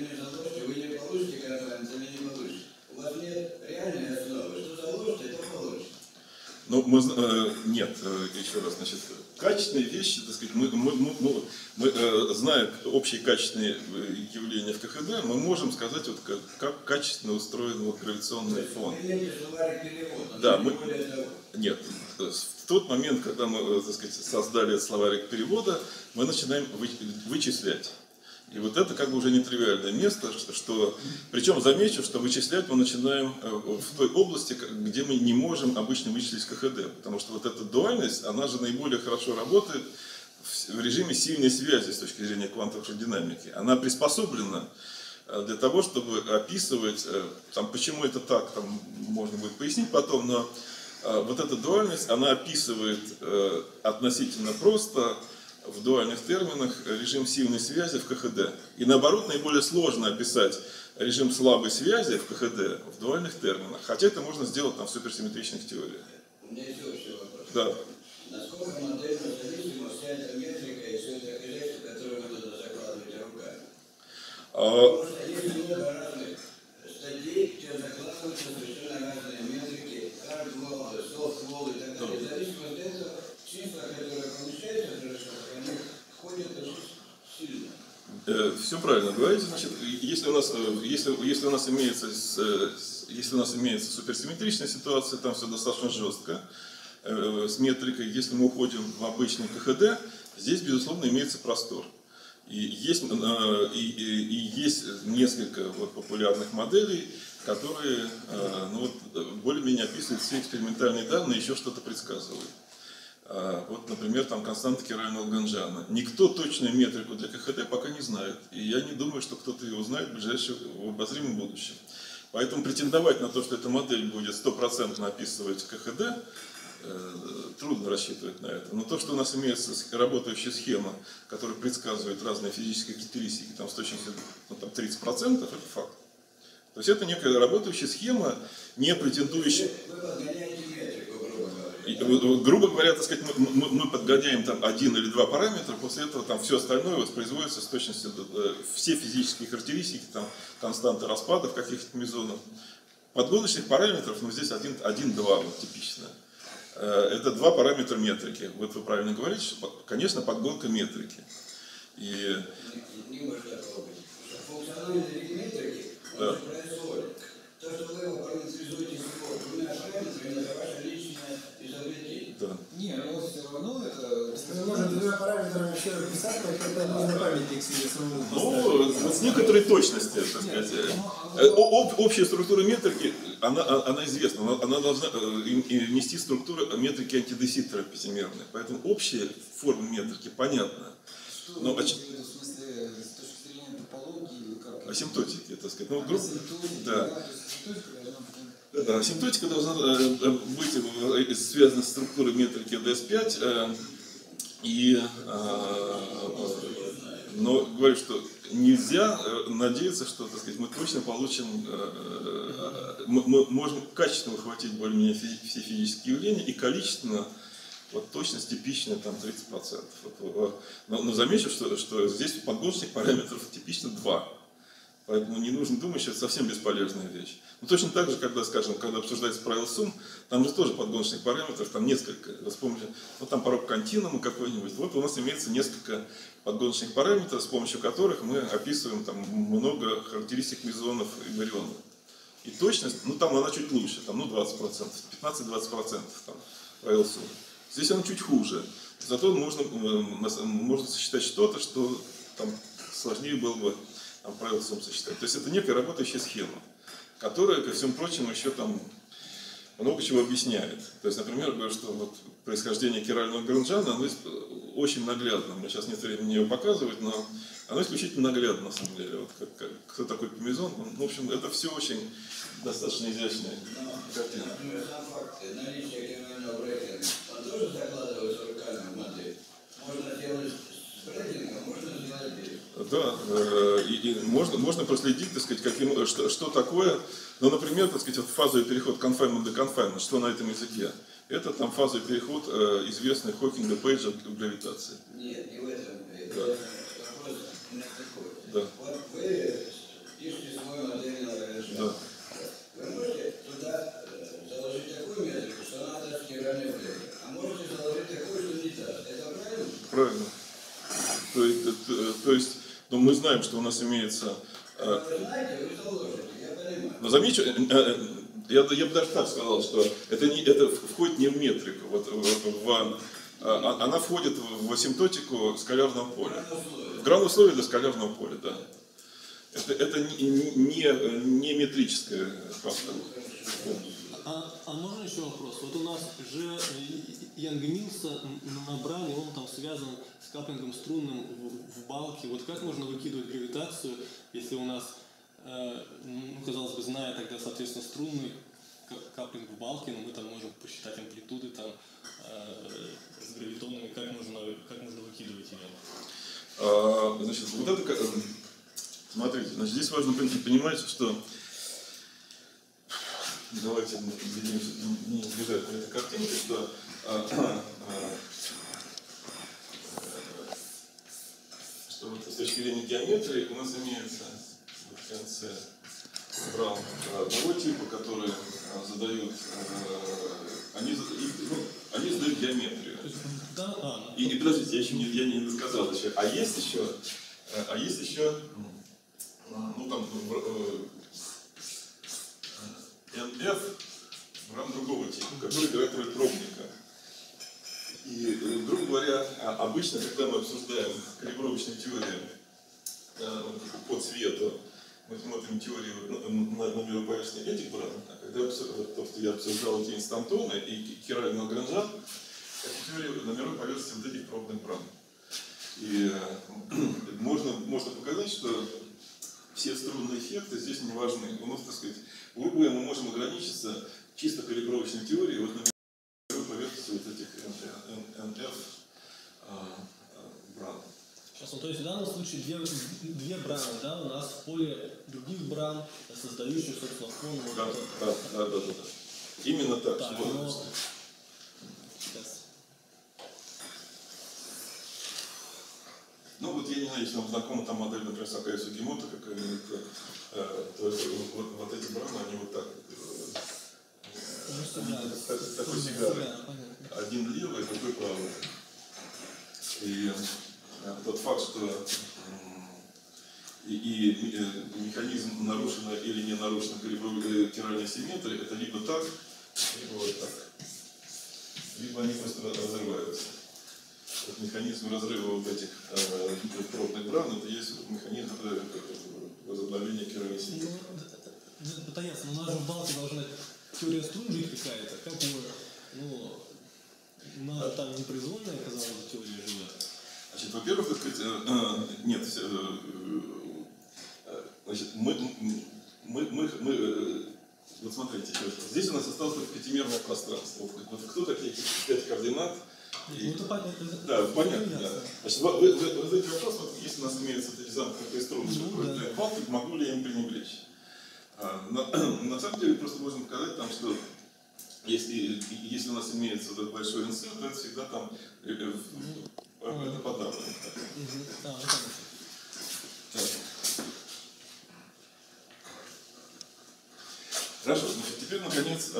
нет, еще раз, значит, качественные вещи, так сказать, мы, зная общие качественные явления в КХД, мы можем сказать, вот, как качественно устроен вот, гравитационный фон. Да, нет, в тот момент, когда мы, так сказать, создали словарик перевода, мы начинаем вычислять. И вот это как бы уже нетривиальное место, что, причем замечу, что вычислять мы начинаем в той области, где мы не можем обычно вычислить КХД, потому что вот эта дуальность, она же наиболее хорошо работает в режиме сильной связи с точки зрения квантовой динамики. Она приспособлена для того, чтобы описывать, там, почему это так, там, можно будет пояснить потом, но вот эта дуальность, она описывает относительно просто в дуальных терминах режим сильной связи в КХД. И наоборот, наиболее сложно описать режим слабой связи в КХД в дуальных терминах. Хотя это можно сделать там, в суперсимметричных теориях. У меня еще общий вопрос. Да. Насколько модельно зависима вся эта метрика и все это хозяйство, которое вы туда закладываете руками? Потому что есть много разных статей, где закладываются совершенно разные метрики, hardwall, softwall и так далее. В зависимости от этого, числа, которые помещаются в расчетах, они входят очень сильно. Все правильно говорите. Значит, если у нас имеется суперсимметричная ситуация, там все достаточно жестко с метрикой. Если мы уходим в обычный КХД, здесь, безусловно, имеется простор. И есть несколько вот популярных моделей, которые более-менее описывают все экспериментальные данные, еще что-то предсказывают. Вот, например, там константа Кирайна-Лагранжана. Никто точную метрику для КХД пока не знает. И я не думаю, что кто-то ее узнает в обозримом будущем. Поэтому претендовать на то, что эта модель будет 100% описывать КХД, трудно рассчитывать на это. Но то, что у нас имеется работающая схема, которая предсказывает разные физические характеристики там, с точностью 30%, это факт. То есть это некая работающая схема, не претендующая... Вы подгоняете метрику, грубо говоря. Грубо говоря, так сказать, мы подгоняем там один или два параметра, после этого там все остальное воспроизводится с точностью, все физические характеристики, там, константы распадов каких-то мезонов. Подгоночных параметров, здесь один-два вот, типично. Это два параметра метрики. Вот вы правильно говорите, что, конечно, подгонка метрики. И... Не может такого быть. Функциональные метрики, он же происходит. То, что вы его параметризуете всего двумя параметрами, это ваше личное изобретение. Да. Не, но все равно это... Мы можем двумя параметрами все написать, но это нужно памятник себе самому Ну, вот с некоторой точностью, так сказать. Общая структура метрики, она известна, она должна нести структуру метрики антидеситтера пятимерной. Поэтому общая форма метрики понятна. Что вы имеете в виду, в смысле, с точки зрения топологии или как? Асимптотики, так сказать. Асимптотика, Да. То есть асимптотика должна быть... Да, асимптотика должна быть связана с структурой метрики DS5. Но говорю, что нельзя надеяться, что, так сказать, мы точно получим, мы можем качественно выхватить более-менее все физические явления и количественно, вот точность типичная там 30%. Но замечу, что здесь подгоночных параметров типично 2. Поэтому не нужно думать, что это совсем бесполезная вещь. Но точно так же, когда обсуждается правило сумм, там же тоже подгоночных параметров, там несколько. Вы вспомните, там порог континуума какой-нибудь. Вот у нас имеется несколько подгоночных параметров, с помощью которых мы описываем там много характеристик мезонов и барионов. И точность, там она чуть лучше, там 20%, 15-20% там правило сумм. Здесь она чуть хуже. Зато можно сосчитать что-то, что там сложнее было бы правила сумм сосчитать. То есть это некая работающая схема, которая, ко всему прочему, еще там много чего объясняет. То есть, например, говорю, что вот происхождение Кирайна-Лагранжана, оно очень наглядно. Мне сейчас нет времени его показывать, но оно исключительно наглядно, на самом деле. Вот кто такой Мезон, в общем, это все очень достаточно изящная картина. Например, сам факт наличия Кирайна брейкинга, он тоже закладывается руками в модель. Можно делать с брейкингом, можно сделать без. Да, и можно проследить, так сказать, что такое, например, так сказать, фазовый переход confinement до confinement, что на этом языке. Это там фазовый переход, известный Хокинга Пейджа в гравитации. Нет, не в этом. Да. Вопрос именно такой. Да. Вот вы пишете свой модельный Лагранжан. Да. Вы можете туда заложить такую метрику, что она даст Кирайна брейкинг. правильно. То есть, но мы знаем, что у нас имеется... Вы знаете, вы заложите, я понимаю. Но замечу, я бы даже так сказал, что это входит не в метрику. Она входит в асимптотику скалярного поля. В гран-условие для скалярного поля, да. Это не метрическая фактор. А можно еще вопрос? Вот у нас же Янг Милса на бране, он там связан с каплингом струнным в балке. Вот как можно выкидывать гравитацию, если у нас, казалось бы, зная тогда, соответственно, струнный каплинг в балке, но мы там можем посчитать амплитуды там с гравитонами, как можно выкидывать ее? Значит, вот это, смотрите, значит, здесь важно понимать, что давайте не избежать этой картинки, что вот с точки зрения геометрии у нас имеется в конце брал одного типа, которые задают, они задают геометрию. И подождите, я не досказал еще. А есть еще, ну там, NF бран другого типа, который играет роль пробника. И, грубо говоря, обычно, когда мы обсуждаем калибровочные теории по цвету, мы смотрим теорию на мирополисных этих бран, а когда то, что я обсуждал эти инстантоны и хиральный Лагранжан, это теория на мировой поверхности вот этих пробных бран. И можно показать, что все струнные эффекты здесь не важны. У нас, так сказать, грубо говоря, мы можем ограничиться чисто калибровочной теорией вот на мировой поверхности вот этих NF бран. Сейчас, то есть в данном случае две браны, да, у нас в поле других бран, создающих, собственно, фон. Да. Именно так. Так, но... Сейчас. Ну вот я не знаю, если вам знакома там модель, например, Сакая Сугимото, какая-нибудь, то есть вот эти браны, они вот так. Такой сигары. Один левый, другой правый. И тот факт, что и механизм нарушена или не нарушена калибровальная симметрия, это либо так, либо вот так. Либо они просто разрываются. Вот механизм разрыва вот этих пробных бран, это есть механизм возобновления калибровальной симметрии. Ну, это ясно, но у нас же в балке должна теория струн жить какая-то. Как мы, у нас же там непроизвольная, казалось бы, теория живет. Значит, во-первых, так сказать, нет, значит, вот смотрите, здесь у нас осталось только пятимерное пространство. Вот кто такие 5 координат? Ну, это понятно. Да, понятно. Да. Значит, вы задаете вопрос, вот, если у нас имеются эти замкнутые струны, могу ли я им пренебречь? На самом деле, просто можно сказать, там, что если у нас имеется вот этот большой инсерт, то это всегда там это подавлено. Хорошо, значит, теперь, наконец,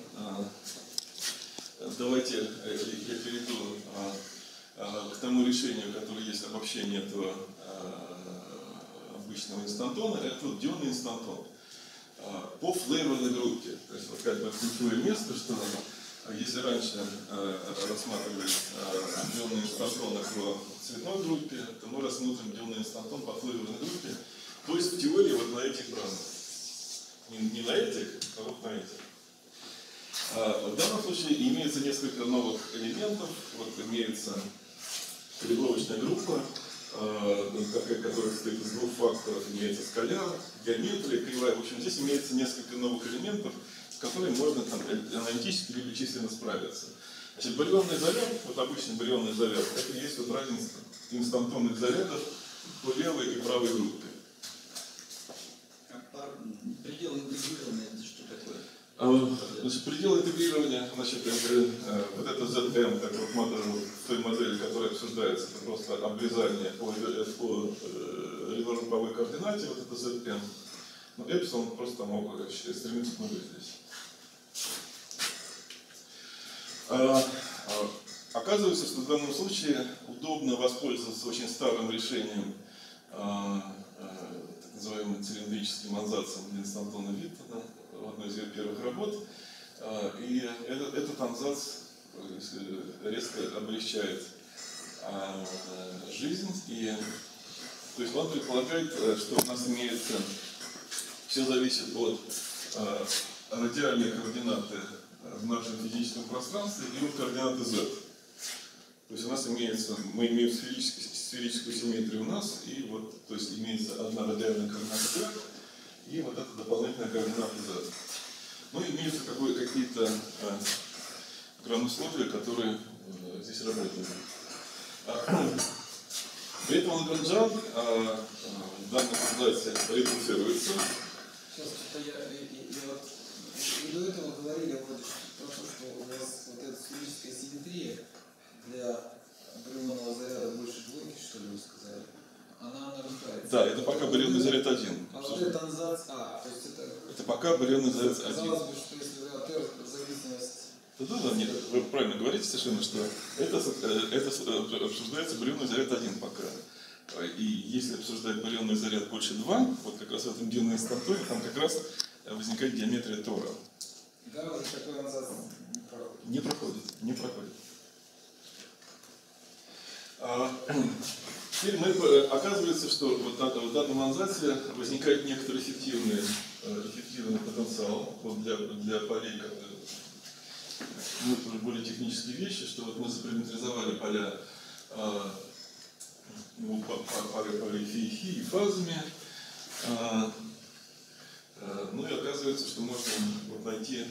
давайте я перейду к тому решению, которое есть обобщение этого обычного инстантона. Это вот дионный инстантон по флейворной группе. То есть, вот как бы ключевое место, что если раньше рассматривали дионные инстантоны по цветной группе, то мы рассмотрим дионный инстантон по флейворной группе. То есть в теории вот на этих бранах. Не на этих, а вот на этих. В данном случае имеется несколько новых элементов. Вот имеется калибровочная группа, которая состоит из двух факторов. Имеется скаляр, геометрия, кривая. В общем, здесь имеется несколько новых элементов, с которыми можно там, аналитически либо численно справиться. Значит, барионный заряд, вот обычный барионный заряд, это и есть вот разница инстантонных зарядов по левой и правой группе. Предел интегрирования, это что такое? Значит, предел интегрирования, значит, вот это ZM, как вот в той модели, которая обсуждается, это просто обрезание по рельефовой координате, вот это ZM. Но эпсилон просто мог стремиться к нулю здесь. Оказывается, что в данном случае удобно воспользоваться очень старым решением, так называемым цилиндрическим ансатцем Винса Антона Виттона в одной из ее первых работ. И этот ансатц резко облегчает жизнь. И, то есть он предполагает, что у нас имеется, все зависит от радиальной координаты в нашем физическом пространстве и от координаты z. То есть у нас имеется, мы имеем сферическую симметрию у нас, и вот, то есть имеется одна радиальная координата z, и вот эта дополнительная координата z. Ну, имеются какие-то граноусловия, которые здесь работают. При этом Лагранжан в данном абзаце редуцируется. Сейчас что-то вот и до этого говорили вот про то, что у вас вот эта сферическая симметрия для барионного заряда больше двойки, что ли, вы сказали? Она нарушается. Да, это пока барионный заряд 1. А вот это ансатц то есть это пока барионный заряд 1. Казалось бы, что если от R зависимость... Да, нет, вы правильно говорите совершенно, что это обсуждается барионный заряд 1 пока. И если обсуждать барионный заряд больше 2, вот как раз в этом длинном инстантоне, там как раз возникает геометрия Тора. Да, вот такой ансатц не проходит. Не проходит. Теперь оказывается, что вот в данном ансатце возникает некоторый эффективный потенциал вот для полей, ну, это уже более технические вещи, что вот мы запараметризовали поля полей фи и хи и фазами. Ну и оказывается, что можно вот найти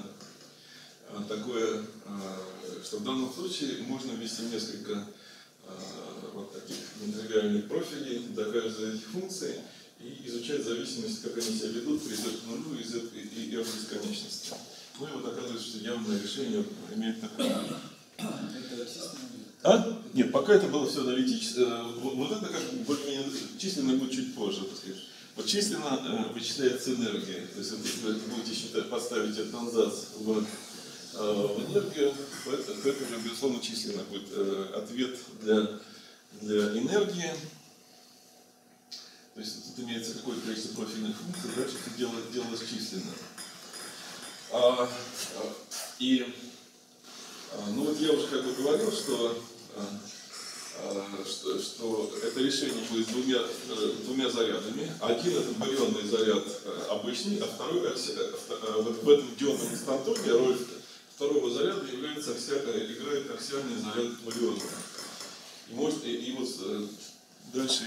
такое, что в данном случае можно ввести несколько вот таких нетривиальных профилей для каждой из этих функций и изучать зависимость, как они себя ведут при z к нулю и z и r бесконечности. Ну и вот оказывается, что явное решение имеет такое. Это численное? Нет, пока это было все аналитическое. Вот это как более-менее численно будет чуть позже, так сказать. Вот численно вычисляется энергия. То есть вот если вы будете считать, поставить этот ансатц в энергию, то это уже, безусловно, численно будет ответ для энергии. То есть тут имеется какое-то количество профильных функций, дальше это делалось численно. Ну вот я уже как бы говорил, что это решение будет с двумя зарядами. Один это барионный заряд обычный, а второй вот в этом дионном инстантоне роль второго заряда играет аксиальный заряд бариона. И вот дальше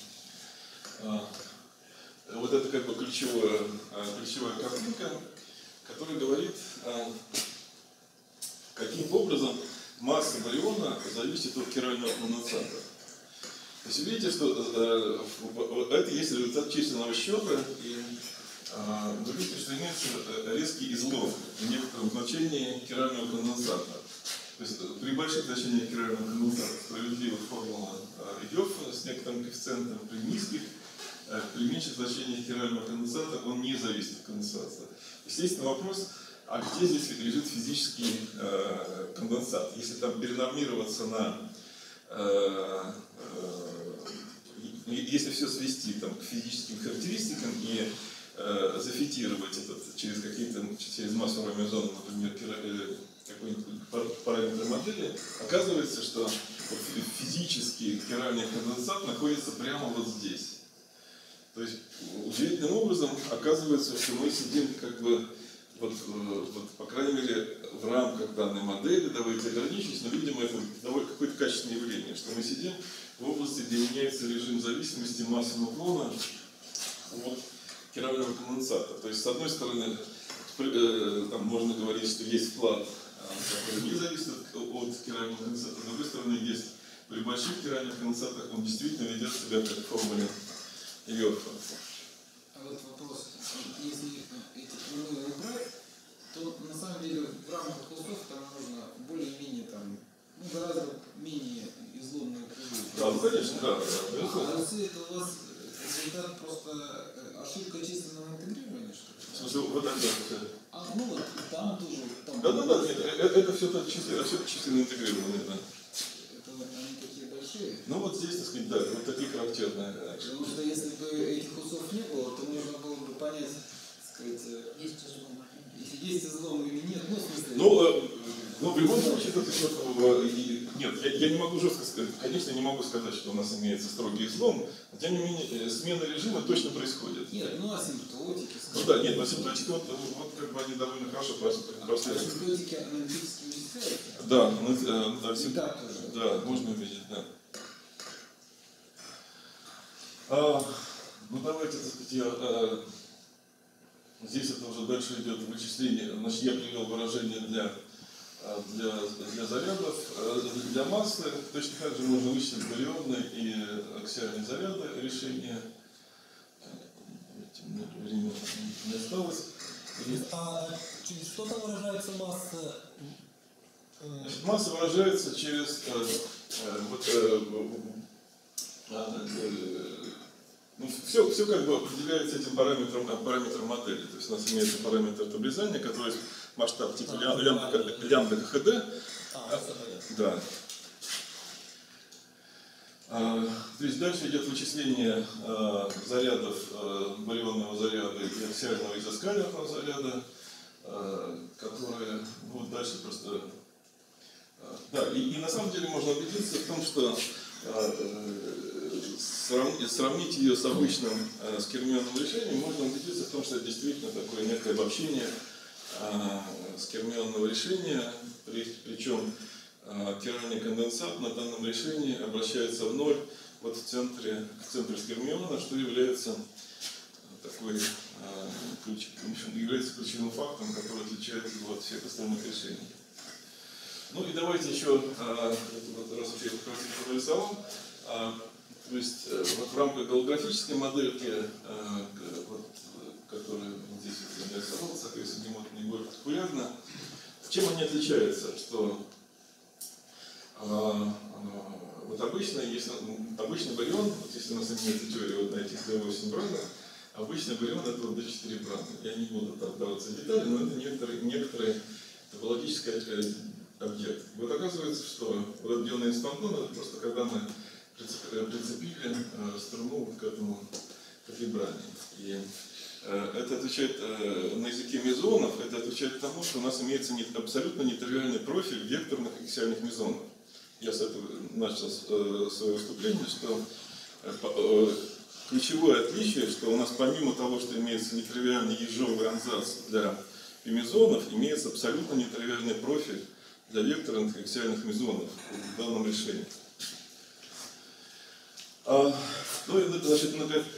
вот это как бы ключевая картинка, которая говорит, каким образом масса бариона зависит от хирального конденсата. То есть видите, что это есть результат численного счета, и вы видите, что имеется резкий излом в некотором значении хирального конденсата. То есть при больших значениях хирального конденсата справедлива формула Йоффа с некоторым коэффициентом, при низких, при меньших значениях хирального конденсата он не зависит от конденсата. Естественно, вопрос, а где здесь лежит физический конденсат? Если там перенормироваться если все свести там, к физическим характеристикам и зафитировать этот через массу ромезона, например, какой-нибудь параметр модели, оказывается, что физический хиральный конденсат находится прямо вот здесь. То есть удивительным образом оказывается, что мы сидим как бы по крайней мере, в рамках данной модели, давайте ограничимся, но видимо это довольно какое-то качественное явление, что мы сидим в области, где меняется режим зависимости массы нуклона от хирального конденсата. То есть, с одной стороны, там можно говорить, что есть вклад, который не зависит от хирального конденсата, с другой стороны, есть при больших хиральных конденсатах он действительно ведет себя как в формуле Йоффа. А вот вопрос, если эти прямые убрать, то на самом деле в рамках устов там нужно более-менее гораздо менее изломные круги. Да, ну конечно, да. А если это у вас результат просто ошибка численного интегрирования, что ли? В смысле, вот это. Ну вот там тоже. Там Да, нет, это все численно интегрированное, да. Это вот они такие большие. Ну вот здесь, так сказать, да, вот такие характерные. Потому что если бы этих усов не было, то можно было бы понять, так сказать, есть излом или нет. Ну, в смысле. Ну, в любом случае, нет, я не могу жестко сказать, конечно, не могу сказать, что у нас имеется строгий излом, но тем не менее, смена режима точно происходит. Нет, ну асимптотики. Ну да, нет, но асимптотики, вот как бы они довольно хорошо прослеживают. Асимптотики аналитически вычисляются? Да, Да, можно увидеть, да. Ну давайте, так сказать, здесь это уже дальше идет вычисление. Значит, я привел выражение для зарядов. Для массы точно так же можно вычислить барионные и аксиальные заряды решения. Время не осталось. А через что там выражается масса? Значит, масса выражается через все как бы определяется этим параметром модели. То есть у нас имеется параметр табуляризания, который масштаб типа лямбда КХД. Да. То есть дальше идет вычисление зарядов, барионного заряда и аксиального изоскалярного заряда, которые будут дальше просто... Да, и на самом деле можно убедиться в том, что сравнить ее с обычным скермионным решением, можно убедиться в том, что это действительно такое некое обобщение скермионного решения, причем тиральный конденсат на данном решении обращается в ноль вот в центре скермиона, что является такой является ключевым фактором, который отличает его от всех остальных решений. Ну и давайте еще, раз уж я это нарисовал, то есть вот в рамках голографической модельки, которая здесь нарисовала, соответственно, не более популярна, чем они отличаются, что вот обычный барион, вот если у нас имеется теория вот на этих D8 бранах, обычный барион это вот D4 брана. Я не буду там вдаваться в детали, но это некоторый топологический объект. Вот оказывается, что вот этот ионный инстантон это просто когда мы прицепили струну вот к этой бране. И это отвечает на языке мезонов, это отвечает тому, что у нас имеется абсолютно нетривиальный профиль векторных аксиальных мезонов. Я с этого начал свое выступление, что ключевое отличие, что у нас помимо того, что имеется нетривиальный ежовый ансац для мезонов, имеется абсолютно нетривиальный профиль для векторных аксиальных мезонов в данном решении. Ну и, значит,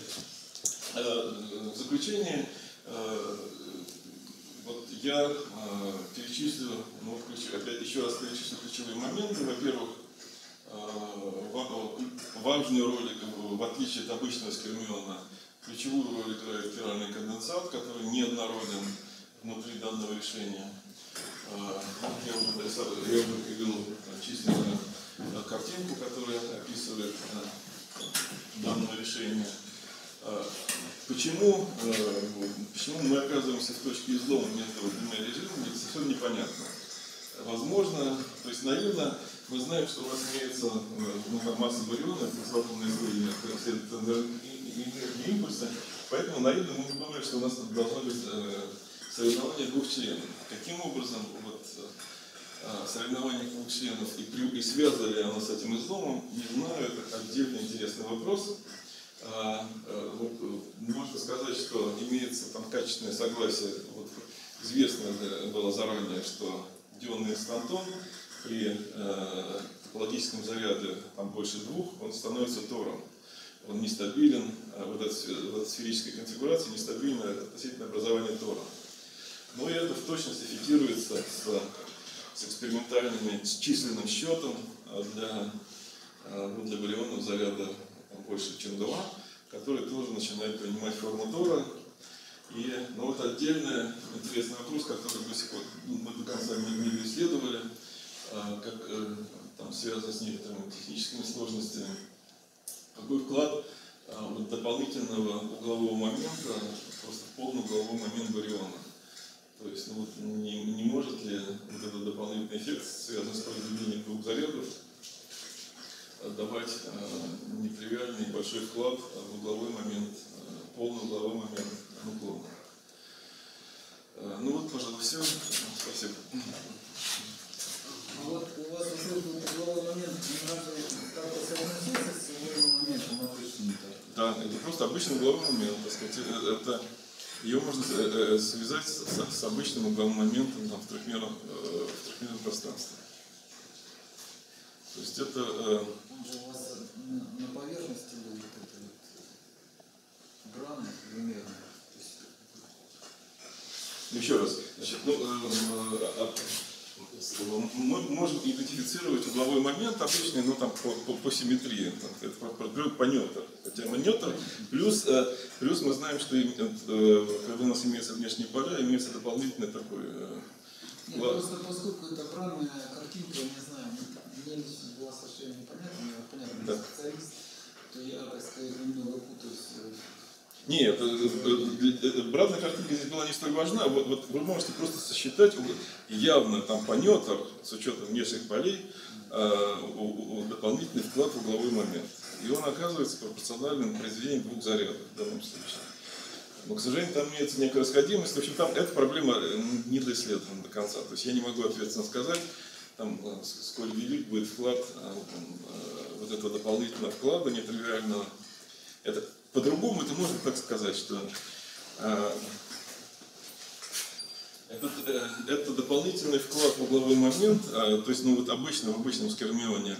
в заключение вот я перечислю, опять еще раз перечислю ключевые моменты. Во-первых, важную роль, в отличие от обычного скермиона, ключевую роль играет тиральный конденсат, который неоднороден внутри данного решения. Я уже привел численную картинку, которая описывает данное решение. Почему мы оказываемся в точке излома между двумя режимами, это совершенно непонятно. Возможно, то есть наивно, мы знаем, что у нас имеется масса бариона, изломанная энергия импульса, поэтому наивно мы думаем, что у нас должно быть соревнование двух членов. Каким образом вот, соревнование двух членов и связано ли оно с этим изломом, не знаю, это отдельный интересный вопрос. Можно сказать, что имеется там качественное согласие, вот, известно было заранее, что ионный инстантон при топологическом заряде там, больше 2, он становится тором. Он нестабилен, вот эта сферическая конфигурация нестабильна относительно образования тора. Но и это в точности фиксируется с экспериментальным численным счетом для барионов заряда больше, чем 2, который тоже начинает принимать форму тора. И вот отдельный интересный вопрос, который до сих пор мы до конца не исследовали, как там связано с некоторыми техническими сложностями. Какой вклад вот дополнительного углового момента, просто полный угловой момент бариона. То есть ну, вот не может ли вот этот дополнительный эффект, связанный с произведением двух зарядов, давать нетривиальный большой вклад в угловой момент, полный угловой момент уклона. Ну вот, пожалуй, все. Спасибо. А вот у вас вот этот угловой момент как-то соотносится с угловым моментом обычным? Да, это просто обычный угловой момент, так сказать, это ее можно связать с обычным угловым моментом там, в трехмерном пространстве. То есть это... Он же у вас на поверхности был вот это вот граны примерно. Еще раз, значит, мы можем идентифицировать угловой момент обычный, ну там по симметрии, там, это по нётер. Хотя нётер, плюс мы знаем, что когда у нас имеются внешние поля, имеется дополнительный такой... Нет, просто поскольку это бранная картинка, я не знаю, мне была совершенно непонятна, мне понятно, да. Специалист, то я, так сказать, немного путаюсь. Нет, бранная картинка здесь была не столь важна. Вот вы можете просто сосчитать явно там по нётер, с учетом внешних полей, дополнительный вклад в угловой момент. И он оказывается пропорциональным произведением двух зарядов в данном случае. Но, к сожалению, там имеется некая расходимость. В общем, там эта проблема не доисследована до конца. То есть я не могу ответственно сказать, там, сколь велик будет вклад вот этого дополнительного вклада, нетривиального. Это, по-другому это можно так сказать, что это дополнительный вклад в угловой момент, то есть ну, вот в обычном скермионе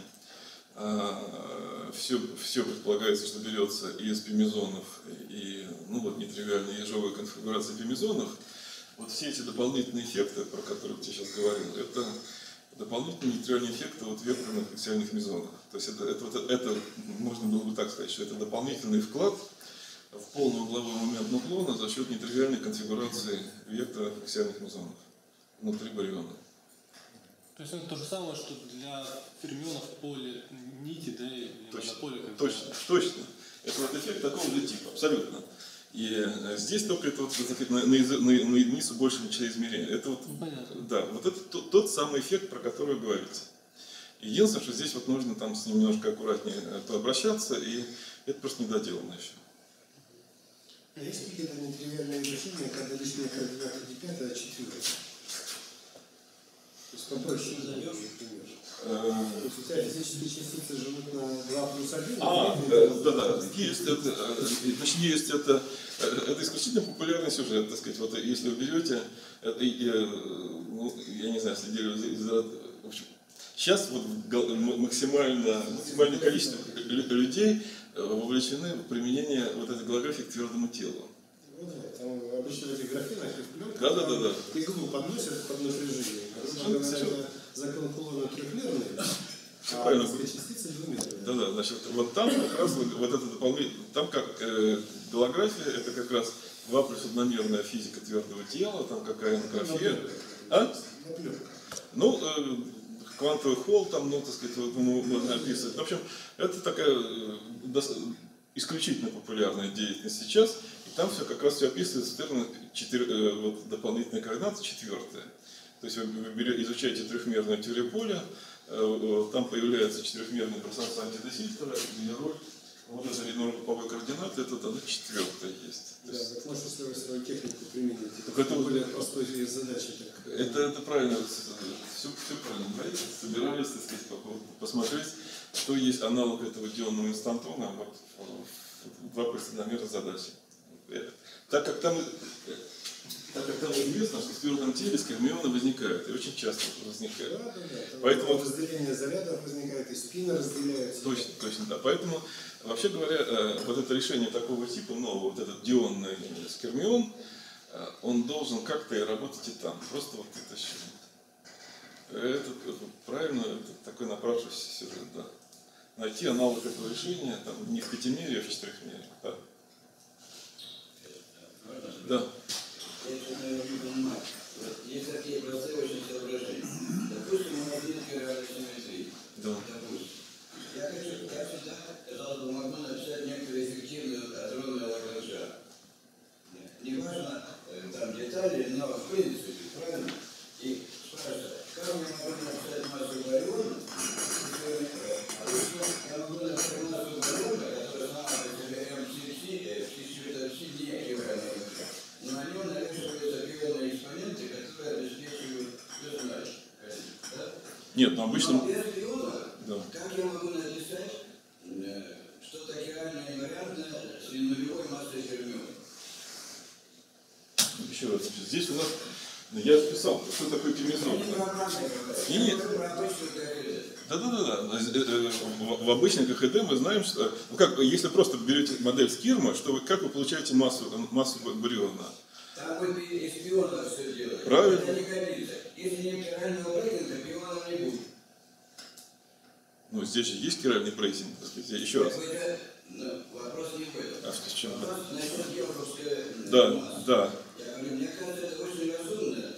все предполагается, что берется из пимезонов и ну, вот, нетривиальная ежовая конфигурация пимезонов. Вот все эти дополнительные эффекты, про которые я сейчас говорил, это дополнительные нетривиальные эффекты вот, векторных аксиальных мезонов. То есть это можно было бы так сказать, что это дополнительный вклад в полный угловой момент нуклона за счет нетривиальной конфигурации векторных аксиальных мезонов внутри бариона. То есть это то же самое, что для фермионов в поле нити, да, и монополе. Точно. Это вот эффект такого же типа, абсолютно. И здесь только это вот, на единицу больше ничего измерения. Это вот, да, вот это тот самый эффект, про который вы говорите. Единственное, что здесь вот нужно там с ним немножко аккуратнее обращаться, и это просто недоделано еще. А есть какие-то нетривиальные решения, когда лишние координаты не 5, а 4? То есть попроще задаешь, например. То есть у тебя физические частицы живут на 2+1? Да. Есть это, точнее, есть это исключительно популярный сюжет, так сказать. Вот если вы берете, ну, я не знаю, следили за... В общем, сейчас вот максимальное количество людей вовлечены в применение вот этой голографии к твердому телу. Ну да, там обычно в этих графинах Да. иглу подносят под напряжение. Совершенно закон Кулона трехмерный, а частицы двумерные. Да, значит, вот там как раз вот это дополнительное, там как голография, это как раз 2+1-мерная физика твердого тела, там какая графия. Ну, квантовый холл, там, ну, так сказать, вот, можно описывать. В общем, это такая исключительно популярная деятельность сейчас. И там все как раз все описывается в терминах вот, дополнительные координаты, четвертая. То есть вы изучаете трехмерную теорию поля, там появляется четырехмерное пространство антидесильтера, и роль вот этой видно-групповой координаты, это тогда четвертая есть. Да, так может, если вы свою технику примените, это более простой задачи. Это правильно, все правильно говорите. Собирались, так сказать, посмотреть, что есть аналог этого дионного инстантона вот, в 2+1-мерной задаче. Так как там известно, что в твердом теле скермионы возникают, и очень часто возникают. Да. Поэтому разделение зарядов возникает, и спины разделяются. Точно, да. Поэтому, вообще говоря, вот это решение такого типа, вот этот дионный скермион, он должен как-то и работать и там. Просто вот притащил. Это правильно, это такой напрашивающийся сюжет, да. Найти аналог этого решения там, не в пятимерии, а в четырехмерии. Да. Да. Я сейчас, наверное, не понимаю. Есть такие простые очень соображения. Допустим, у нас есть реальной симметрии. Да. Допустим. Я всегда, казалось бы, могу написать некоторые эффективные но в принципе, правильно? И спрашивают, как я могу написать массу бариона, обычно я могу написать массу бариона, которая сама по себе МСС, не эквивалентная, но на нем навешиваются определенные экспоненты, которые обеспечивают, вы знаете, да? Нет, но обычно... Но без иона, Да. как я могу написать что-то реально инвариантное с нулевой массой фермиона? Еще раз, здесь у нас... Я списал, что такое пимизон. Нет. Да. В обычном КХД мы знаем, что... Ну, как, если просто берете модель Скирма, что вы, как вы получаете массу бариона? Там вы из пиона все делаете. Правильно. Это не годится. Если нет керального брейкинга, пиона не будет. Ну, здесь же есть керальный брейсинг, так сказать. Еще раз. Вопрос не в этом. А в чем? Вопрос насчет георгиевской массы. Да. Я говорю, мне кажется, это очень разумно.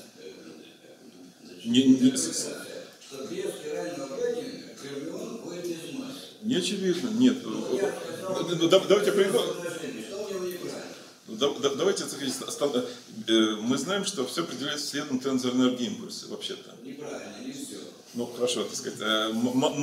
Что без керального брейкинга фермион будет без массы. Не очевидно, нет. Давайте приведем. Что в нем неправильно? Давайте, мы знаем, что все определяется следом тензорной импульса, вообще-то. Неправильно, не все. Ну, хорошо, так сказать,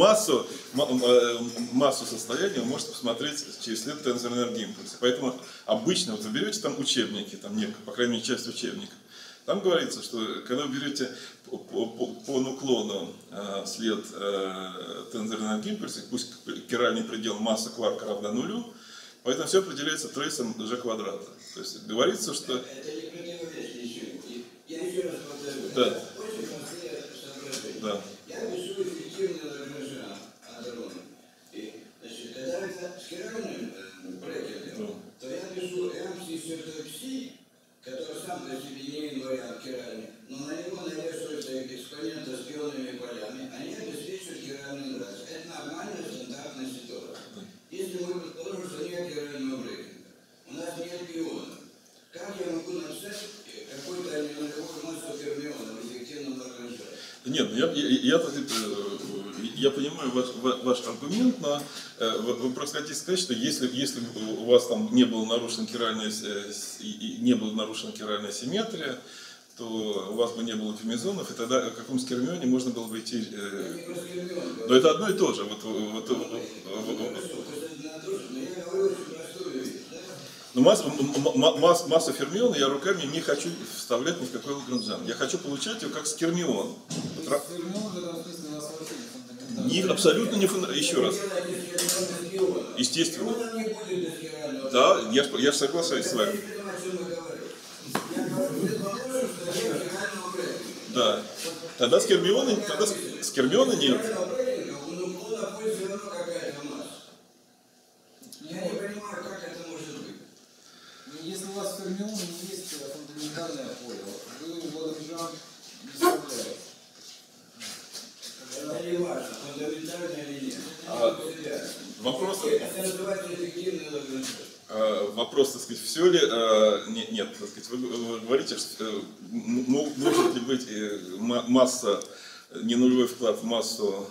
массу состояния вы можете посмотреть через след тензорной импульса. Поэтому обычно, вот вы берете там учебники, там по крайней мере, часть учебников, там говорится, что когда вы берете по нуклону след тензорной импульса, пусть киральный предел массы кварка равна нулю, поэтому все определяется трейсом G квадрата. То есть говорится, что... Это не противоречит ничему. Я еще раз повторю. Да. Это очень простые соображения. Да. Я пишу эффективный Лагранжиан адрон. И, значит, когда это с керальным брекетом, то я пишу MC который сам по себе не инвариант керальный, но на него навешиваются экспоненты с пионными полями, они обеспечивают керальный нравится. Это нормальная стандартная ситуация. Если мы предположим, что нет керального брекинга, у нас нет пиона, как я могу написать какую-то нулевую массу фермиона в эффективном Лагранже? Нет, я понимаю ваш аргумент, но вы просто хотите сказать, что если у вас там не была нарушена керальная симметрия, то у вас бы не было фемизонов, и тогда о каком скирмионе можно было бы идти... Но это одно и то же. Но массу фермиона я руками не хочу вставлять ни в какой лагранжан. Я хочу получать его как скирмион. Абсолютно не фундаментально. Еще раз. Естественно. Да, я же соглашаюсь с вами. Да. Тогда скирмиона нет. Я не понимаю, как это может быть. Если у вас в фермионе не есть фундаментальное поле, вы Лагранжан не вставляете. Это не важно, фундаментально или нет. Вопрос... Это называется эффективный Лагранжан. Вопрос, так сказать, все ли... Нет, так сказать, вы говорите, что может ли быть масса, не нулевой вклад в массу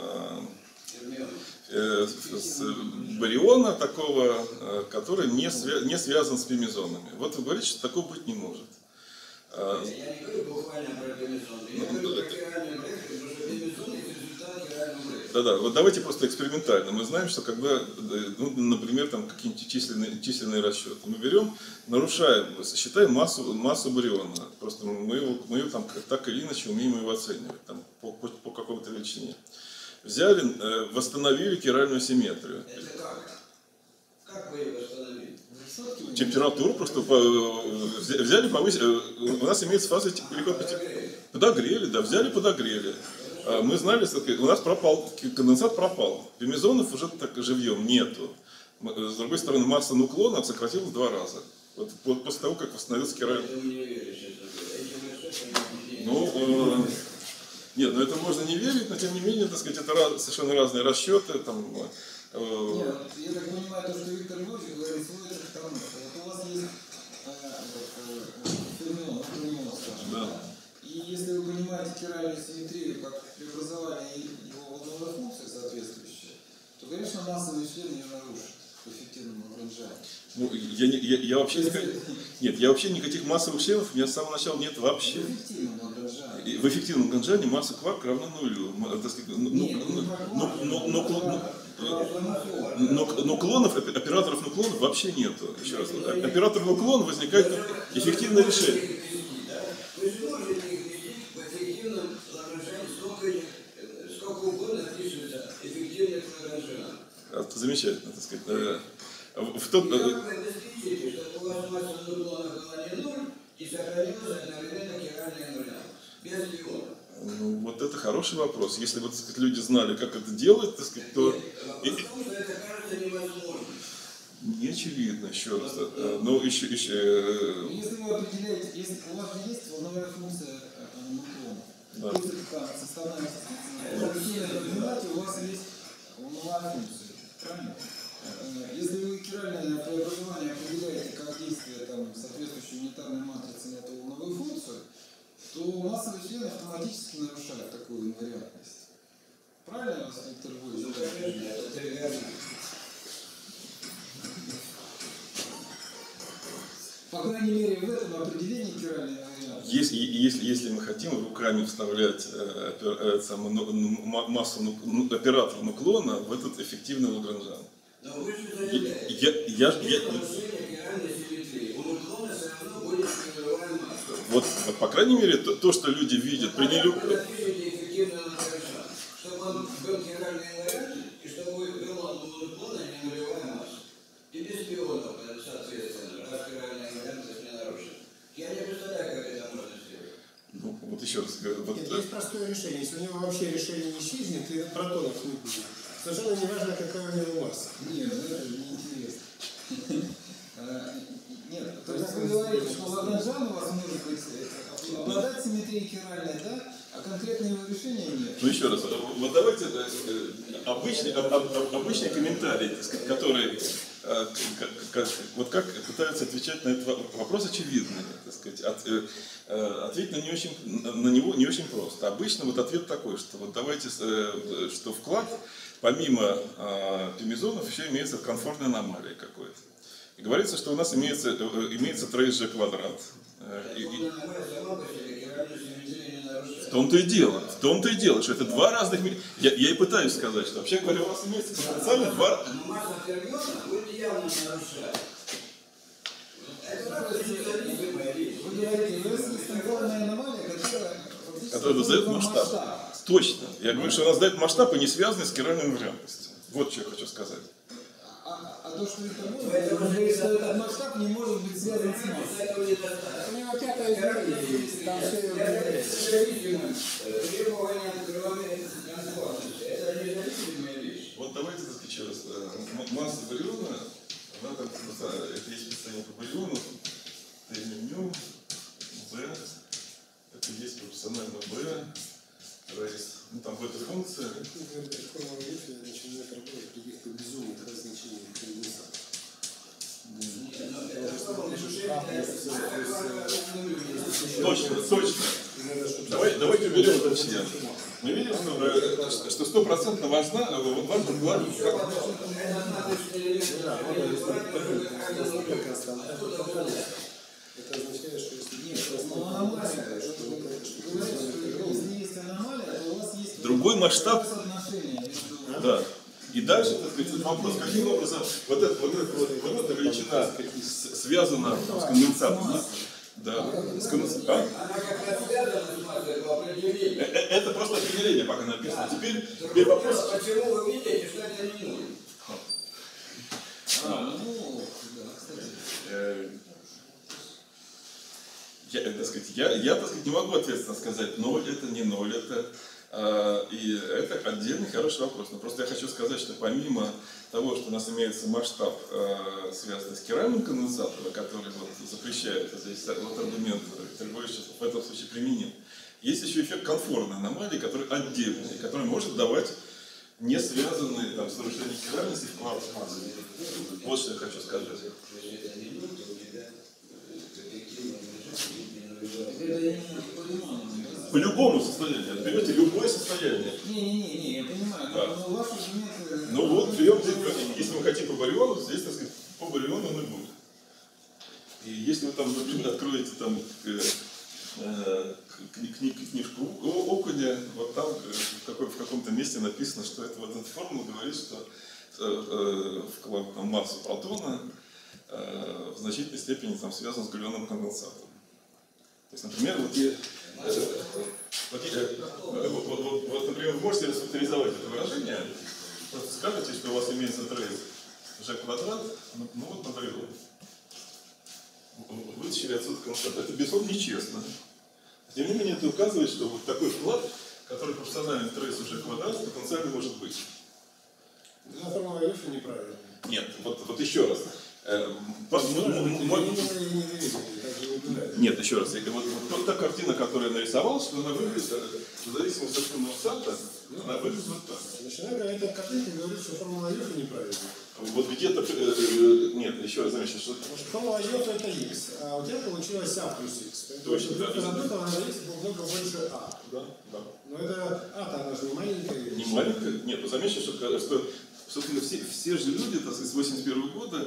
бариона такого, который не связан с пимизонами. Вот вы говорите, что такого быть не может. Я не говорю буквально про пимизон, я говорю про керальный брейкинг, потому что пимизон – это результат керального брейкинга. Да-да, вот давайте просто экспериментально. Мы знаем, что когда, например, там какие-нибудь численные расчеты, мы берем, нарушаем, считаем массу бариона. Просто мы его там так или иначе умеем его оценивать там, по какой-то величине. Взяли, восстановили керальную симметрию. Это как? Как вы ее восстановили? Температуру просто взяли, повысили. У нас имеется фаза переход подогрели, да, взяли, подогрели. Мы знали, что у нас пропал, конденсат пропал. Пимизонов уже так живьем нету. С другой стороны, масса нуклона сократилась в 2 раза. Вот после того, как восстановился керальный. Нет, это можно не верить, но тем не менее, так сказать, это совершенно разные расчеты. Там, Нет, я так понимаю, то, что Виктор Львович говорит, сводится к тому, что вот у вас есть фермион, скажем, да. И если вы понимаете керальную симметрию как преобразование его волновой функции соответствующей, то, конечно, массовый член ее нарушит в эффективном Лагранжа. Ну, я вообще нет, я вообще никаких массовых членов у меня с самого начала нет вообще. В эффективном Лагранжане. И в эффективном Лагранжане масса кварк равна нулю. Так сказать, но клонов, операторов нуклонов вообще нету. Еще раз, оператор нуклон возникает как эффективное решение. Вы сможете их ввести в эффективном Лагранжане, сколько угодно пишется эффективных Лагранжан. Это замечательно, так сказать. В И тот, как вы обеспечите, чтобы у вас масса нуклона была не ноль и сохранилась одновременно хиральная нуля, без иона? ну, вот это хороший вопрос. Если вот, так сказать, люди знали, как это делать, так сказать, то... Вопрос в том, что это кажется невозможным. Не очевидно, еще раз. Но еще... Если вы определяете, если у вас же есть волновая функция нуклона, Да. то есть это составная частица, у вас есть волновая функция, правильно? Если вы хиральное преобразование определяете как действие соответствующей унитарной матрицы на эту волновую функцию, то массовый член автоматически нарушает такую инвариантность. Правильно, Виктор Львович? Ну, конечно, это тривиально. По крайней мере, в этом определении хиральной инвариантности. Если мы хотим руками вставлять массу оператора нуклона в этот эффективный Лагранжан. Но вы же заявляете, нарушение хиральной симметрии. У нуклона все равно будет формировая масса. Вот, по крайней мере, то, что люди видят при нелюбви. Напишите эффективный Лагранжан, чтобы он был хиральный инвариант, и чтобы был он у нуклона не нулевая масса. И без пионов, соответственно, раз хиральная инвариантность не нарушена. Я не представляю, как это можно сделать. Ну, вот еще раз говорю. Вот, Нет, есть простое решение. Если у него вообще решение не исчезнет, и протонов не будет. Совершенно не важно, какая у него масса. Нет, это неинтересно. Нет, то есть вы говорите, что Лагранжан у вас может быть обладать симметрией хиральной, да? А конкретно его решения нет. ну, еще раз. Вот давайте обычный комментарий, так сказать, который вот как пытаются отвечать на этот вопрос очевидный, так сказать, ответить на него не очень просто. Обычно вот ответ такой, что вот давайте, что вклад помимо пимезонов еще имеется конфортная аномалия какой-то. И говорится, что у нас имеется трейс G квадрат. В том-то и дело, что это два разных... Я и пытаюсь сказать, что вообще говоря, у вас имеется потенциально два... Но масса фермиона будет явно нарушать. Это просто независимая вещь. Вы говорите, у вас есть конфортная аномалия, которая задает масштаб. Точно. Я говорю, что она задает масштаб и не связанный с хиральной инвариантностью. Вот что я хочу сказать. А то, что Виктор говорит, что этот масштаб не может быть связан с массой. У него пятое измерение есть, там все его Независимое требование кроме конфортности. Это независимая вещь. Вот давайте так еще раз. Масса бариона, она там, это есть представление по бариону, Т меню, Б, это есть пропорционально Б, рейс. Ну там в этой функции. Я начинаю работать при каких-то безумных значениях конденсата. Точно. Давайте уберем это все. Мы видим, что 100% важен вклад. Это означает, что если Если есть аномалия, то у вас есть Другой масштаб. соотношение между... Да. И дальше, так сказать, вопрос, каким образом вот эта величина связана с конденсатом. Да. С конденсатом. Она как раз связана с массой по определению. Это просто определение пока написано. Теперь вопрос. Почему вы видите, что это не нуль? Ну, да, кстати. Я, так сказать, не могу ответственно сказать, ноль это, не ноль это. И это отдельный хороший вопрос. Но просто я хочу сказать, что помимо того, что у нас имеется масштаб, связанный с хиральным конденсатом, который вот запрещает, это здесь вот аргумент, который сейчас в этом случае применим, есть еще эффект конфортной аномалии, который отдельный, который может давать не связанные там, с нарушением хиральности вклад в массу. Вот что я хочу сказать. По любому состоянию. Берете любое состояние. Не, я понимаю. Да. Но ваши аргументы... Ну вот, берем, если мы хотим по бариону, здесь, так сказать, по бариону он и будет. И если вы там, например, откроете там книжку Окуня, вот там в каком-то месте написано, что это вот эта формула говорит, что вклад там, массы протона в значительной степени там, связан с галлионным конденсатом. То есть, например, например, вы можете расфакторизовать это выражение, просто скажете, что у вас имеется трейс g квадрат, ну вот на барионе. Вытащили отсюда конденсат. Это безусловно нечестно. Тем не менее, это указывает, что вот такой вклад, который пропорциональный трейсу g квадрат, потенциально может быть. Но формула Алёши неправильная. Нет, вот еще раз. Нет, еще раз. Вот та картина, которую я нарисовал, что она выглядит, в зависимости от конденсата, она выглядит вот так. Начиная говорить о картинке, говорит, что формула Алёши неправильная. Вот где-то... Нет, еще раз замечу, что... Формула Алёши это x, а у тебя получилось а плюс x. Точно, да. Продуктом на x был много больше а. Да, да. Но это а-то, она же не маленькая. Не маленькая? Нет, вы заметите, что собственно, все же люди, так сказать, с 1981 года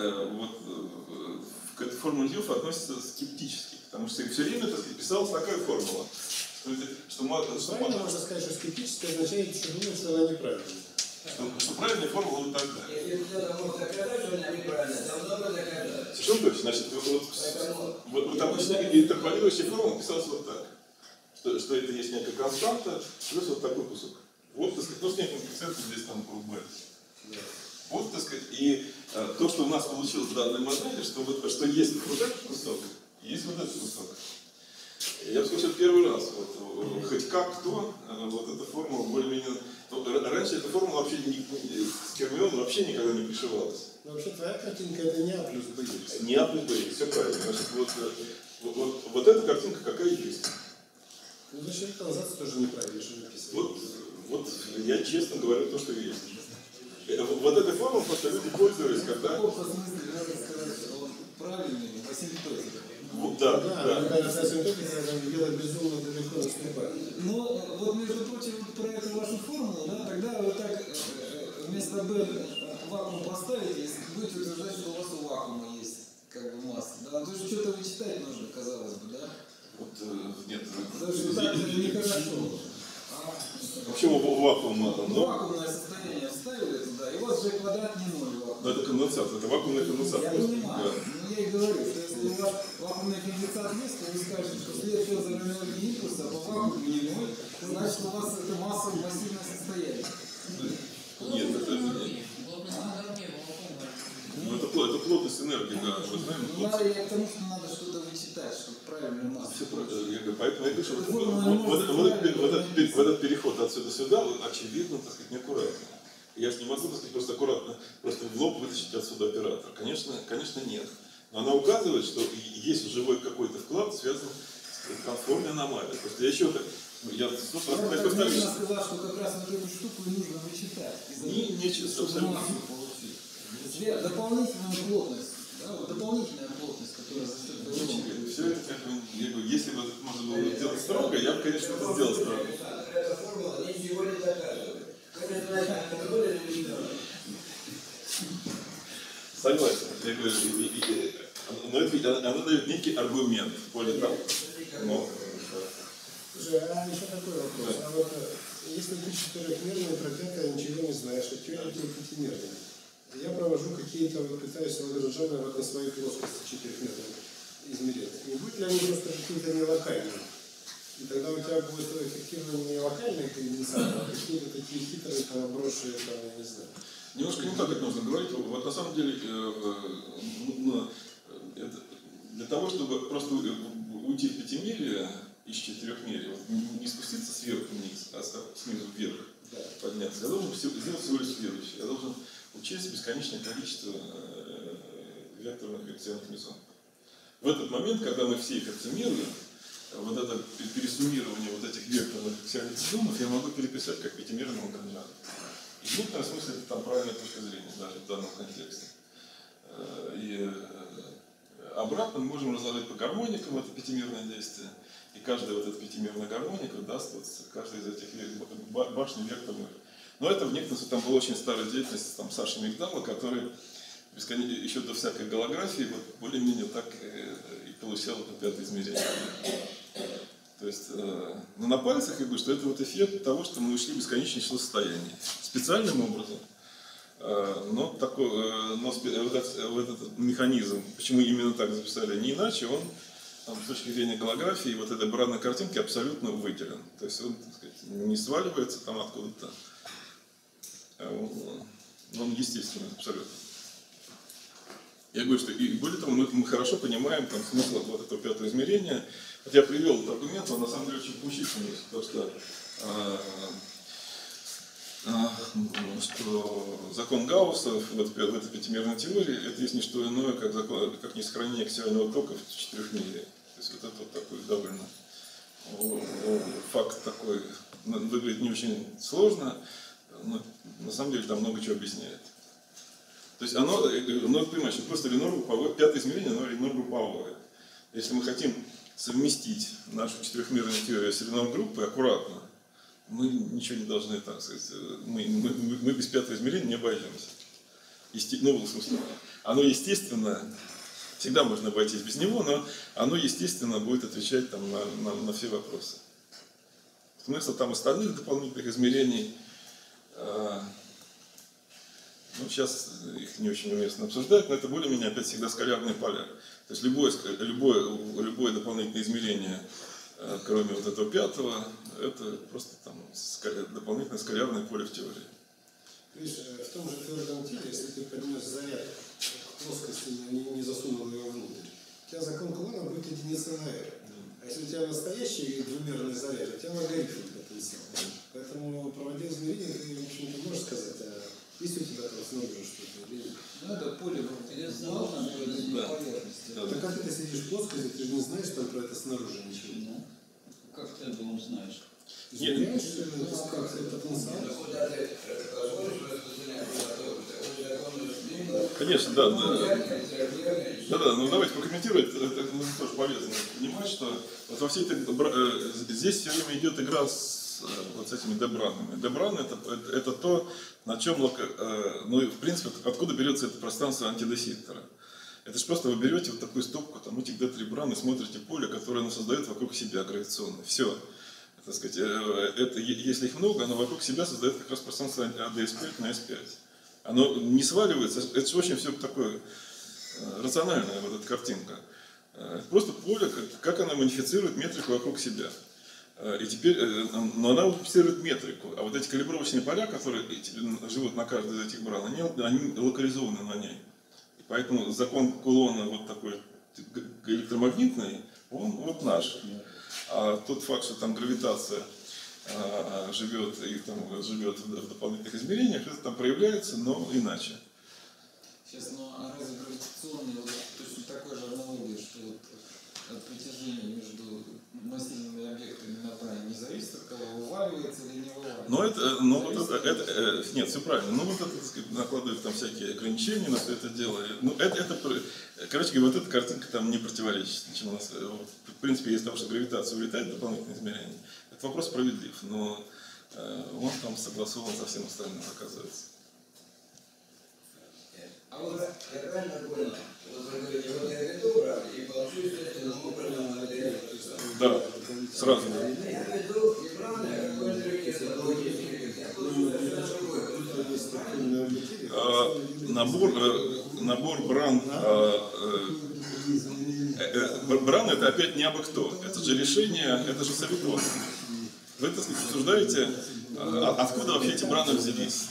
к этой формуле Дьюфа относятся скептически, потому что все время, так сказать, писалась такая формула, что правильно можно сказать, что скептическое означает, что думают, что она неправильная. Что правильная формула вот такая. Если кто-то мог доказать, что она неправильная, то много доказать. Совершенно точно. Значит, вот обычно интерполирующая формула писалась вот так. Что это есть некая константа, плюс вот такой кусок. Вот, так сказать, ну, с неким коэффициентом здесь там b. Вот, так сказать, и то, что у нас получилось в данной модели, что есть вот этот кусок, есть вот этот кусок. Я бы сказал, что первый раз, хоть как-то, вот эта формула более-менее... Раньше эта формула вообще с Кермионом вообще никогда не пришивалась. Но вообще твоя картинка это не а плюс b. Не а плюс b, все правильно. Значит, вот эта картинка какая есть. Ну, значит, конденсация тоже неправильно, что написано. Вот я честно говорю то, что есть. Вот этой формулой просто люди пользовались, когда... В каком смысле надо сказать, что он правильный, в асимптоте. Да. Когда асимптотика делает безумно далеко наступает. Но вот, между прочим, про эту вашу формулу, да, тогда вы так вместо b вакуум поставите, если будете утверждать, что у вас у вакуума есть как бы масса. Да? То есть что-то вычитать нужно, казалось бы, да? Нет. Потому что так нехорошо. Почему вакуум? Вакуумное состояние вставили туда, и у вас же квадрат не ноль вакуум. Это конденсат, это вакуумный конденсат. Я понимаю, но я и говорю, что если у вас вакуумный конденсат есть, то вы скажете, что след фазовой энергии импульса по вакууму не ноль, значит у вас это массовое массивное состояние. Нет, это плотность энергии, да, вы знаете. Надо, я к тому, что надо что-то вычитать, чтобы правильную массу. Поэтому я говорю, что этот переход отсюда сюда, очевидно, так сказать, неаккуратно. Я же не могу, так сказать, просто аккуратно, просто в лоб вытащить отсюда оператор. Конечно, нет. Но она указывает, что есть живой какой-то вклад, связанный с конформной аномалией. Просто я еще так, я повторюсь. Я сказал, что как раз вот эту штуку и нужно вычитать. Нечестно, абсолютно. Дополнительную плотность, да, вот дополнительная плотность, которая за счет того. Все это, как бы, если бы можно было сделать строго, я бы, конечно, это сделал строго. Эта формула ничего не доказывает. Как это знать, как это было или не было? Согласен. Я говорю, но это ведь она дает некий аргумент. Более того. Слушай, а еще такой вопрос. А вот если ты четырехмерный, про это ничего не знаешь, а теория пятимерная. Я провожу какие-то, пытаюсь Лагранжана на своей плоскости четырехмерной измерять. Не будет ли они просто какие-то нелокальные? И тогда у тебя будет эффективно не локальные конденсаты, а какие-то такие хитрые, проброшенные, там, я не знаю. Немножко не так это нужно говорить. Вот на самом деле, для того, чтобы просто уйти в пятимерие из четырехмерия, не спуститься сверху вниз, а снизу вверх подняться, я должен сделать всего лишь следующее. Я должен учесть бесконечное количество векторных коэффициентов Мезон. В этот момент, когда мы все их оцимируем, вот это пересуммирование вот этих векторных коэффициентов Мезонов я могу переписать как пятимерный Лагранжан. И в некотором смысле это там правильная точка зрения, даже в данном контексте. И обратно мы можем разложить по гармоникам это пятимерное действие. И каждая вот эта пятимерная гармоника даст вот каждый из этих башни векторных. Но это в некотором смысле там была очень старая деятельность там, Саши Мигдала, который еще до всякой голографии, вот более-менее так и получал это пятое измерение. То есть, ну, на пальцах я говорю, что это вот эффект того, что мы ушли в бесконечное число состояний. Специальным образом. Но вот этот механизм, почему именно так записали, не иначе, он там, с точки зрения голографии, вот этой бранной картинки абсолютно выделен. То есть он, так сказать, не сваливается там откуда-то. Он естественный абсолютно. Я говорю, что и более того, мы хорошо понимаем там, смысл вот этого пятого измерения. Вот я привел этот аргумент, он на самом деле очень поучительный, потому что закон Гаусса в этой пятимерной теории это есть не что иное, как несохранение аксиального тока в четырехмерии. То есть вот это вот такой довольно факт такой, выглядит не очень сложно, но на самом деле там много чего объясняет. То есть оно, понимаешь, просто Ленор-групповое, пятое измерение, оно Ленор-групповое. Если мы хотим совместить нашу четырехмерную теорию с Ленор-группой аккуратно, мы ничего не должны, так сказать, мы без пятого измерения не обойдемся. Ну, в смысле, оно естественно, всегда можно обойтись без него, но оно естественно будет отвечать там, на все вопросы. Смысл там остальных дополнительных измерений, ну, сейчас их не очень уместно обсуждать, но это более-менее опять всегда скалярные поля. То есть любое дополнительное измерение, кроме вот этого пятого, это просто там дополнительное скалярное поле в теории. Видишь, в том же твердом теле, если ты поднес заряд к плоскости, не засунул его внутрь, у тебя закон Кулона будет единица на R. А если у тебя настоящий двумерный заряд, у тебя логарифм потенциал. Поэтому, проводя измерения, ты, в общем-то, можешь сказать, есть у тебя там снаружи что-то или нет? Ну, это поле поверхности. Так как ты сидишь в плоскости, ты же не знаешь там про это снаружи ничего. Ну, как ты это узнаешь? Измеряешь, как это потенциал? Конечно, да. Ну давайте прокомментируем. Это тоже полезно понимать, что вот во всей этой здесь все время идет игра с этими дебранами. Дебраны это то, на чем, ну в принципе, откуда берется это пространство антидесиктора. Это же просто вы берете вот такую стопку там этих D3 и смотрите поле, которое оно создает вокруг себя гравитационное. Все. Так сказать, если их много, оно вокруг себя создает как раз пространство ADS5 на S5. Оно не сваливается, это же очень все такое рациональная вот эта картинка. Это просто поле, как она модифицирует метрику вокруг себя. И теперь, но она модифицирует метрику, а вот эти калибровочные поля, которые живут на каждой из этих бран, они локализованы на ней. И поэтому закон Кулона вот такой электромагнитный, он вот наш. А тот факт, что там гравитация живет в дополнительных измерениях, это там проявляется, но иначе. Сейчас, ну а разве гравитационный вот, точно такой же аналогия, что вот от притяжения между массивными объектами на бране не зависит от того, вываливается или не вываливается? Нет, все правильно. Ну вот это, так сказать, накладывает там всякие ограничения на все это дело. Ну короче говоря, вот эта картинка там не противоречит ничему. В принципе, из-за того, что гравитация улетает в дополнительные измерения, этот вопрос справедлив, но он там согласован со всем остальным, оказывается. А вот я правильно понял, вот вы говорите, вот я веду брат, и получу естественным образом материальный преступ. Да, сразу. Я веду и правда, какой другой это логический, я получу совершенно другой. Набор бран. Бран это опять не абы кто. Это же решение, это же солитон. Вы, так сказать, обсуждаете, откуда вообще эти браны взялись.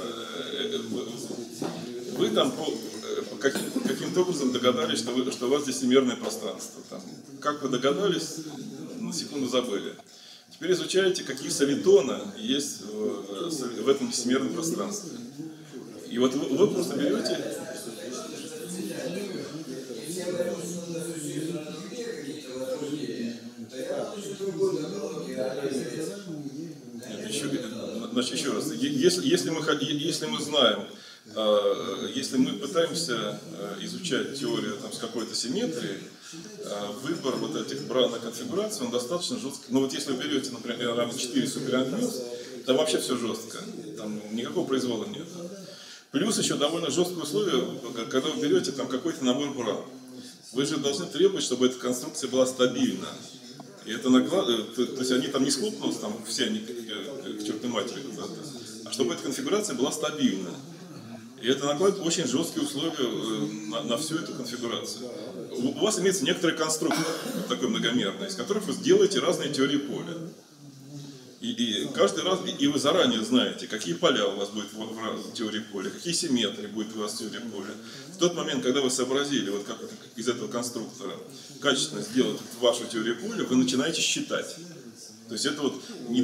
Вы там каким-то образом догадались, что у вас здесь всемирное пространство. Там, как вы догадались, на секунду забыли. Теперь изучаете, какие солитоны есть в этом всемирном пространстве. И вот вы просто берете... Значит, еще раз, если мы знаем, если мы пытаемся изучать теорию там, с какой-то симметрией, выбор вот этих бранных конфигураций, он достаточно жесткий. Ну вот если вы берете, например, 4 суперангелс, там вообще все жестко, там никакого произвола нет. Плюс еще довольно жесткое условие, когда вы берете там какой-то набор бран. Вы же должны требовать, чтобы эта конструкция была стабильна. И это то есть они там не схлопнулись, там все они к чертовой матери, а чтобы эта конфигурация была стабильна. И это накладывает очень жесткие условия на всю эту конфигурацию. У вас имеется некоторый конструктор, такой многомерный, из которых вы сделаете разные теории поля. И каждый раз, и вы заранее знаете, какие поля у вас будет в теории поля, какие симметрии будет у вас в теории поля. В тот момент, когда вы сообразили, вот как из этого конструктора качественно сделать вашу теорию поля, вы начинаете считать. То есть это вот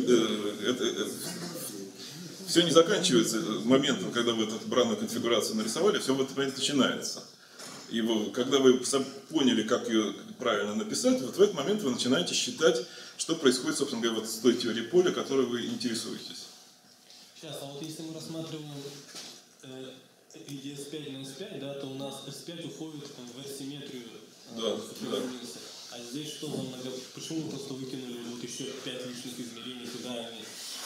все не заканчивается моментом, когда вы эту бранную конфигурацию нарисовали, все в этот момент начинается. И когда вы поняли, как ее правильно написать, вот в этот момент вы начинаете считать, что происходит, собственно говоря, вот с той теорией поля, которой вы интересуетесь. Сейчас, а вот если мы рассматриваем S5 на S5, да, то у нас S5 уходит в асимметрию. Да. А здесь что за Почему вы просто выкинули вот еще 5 лишних измерений, куда они?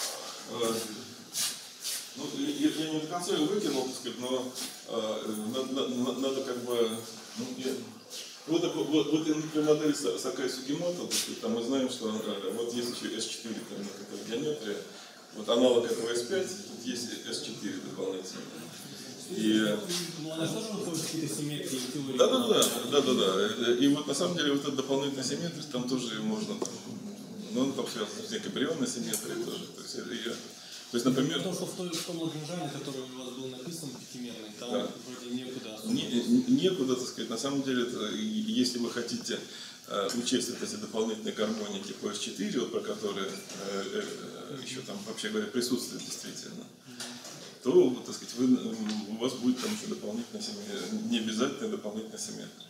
Ну, я не до конца его выкинул, так сказать, но надо как бы... Вот, например, модель Сакай Сугимото, там мы знаем, что вот есть еще S4 там, геометрия, вот аналог этого S5, тут есть S4 дополнительно. Ну, она тоже выходит какие-то симметрии теории? Да. И вот на самом деле вот эта дополнительная симметрия, там тоже можно, но она там связана с некой прионной симметрией тоже. То есть, например... Потому что в том Лагранжане, который у вас был написан пятимерный, там вроде некуда. Некуда, так сказать. На самом деле, если вы хотите учесть вот эти дополнительные гармоники по S4, вот, про которые еще там, вообще говоря, присутствует действительно, то, так сказать, у вас будет там еще дополнительная симметрия, не обязательно дополнительная симметрия.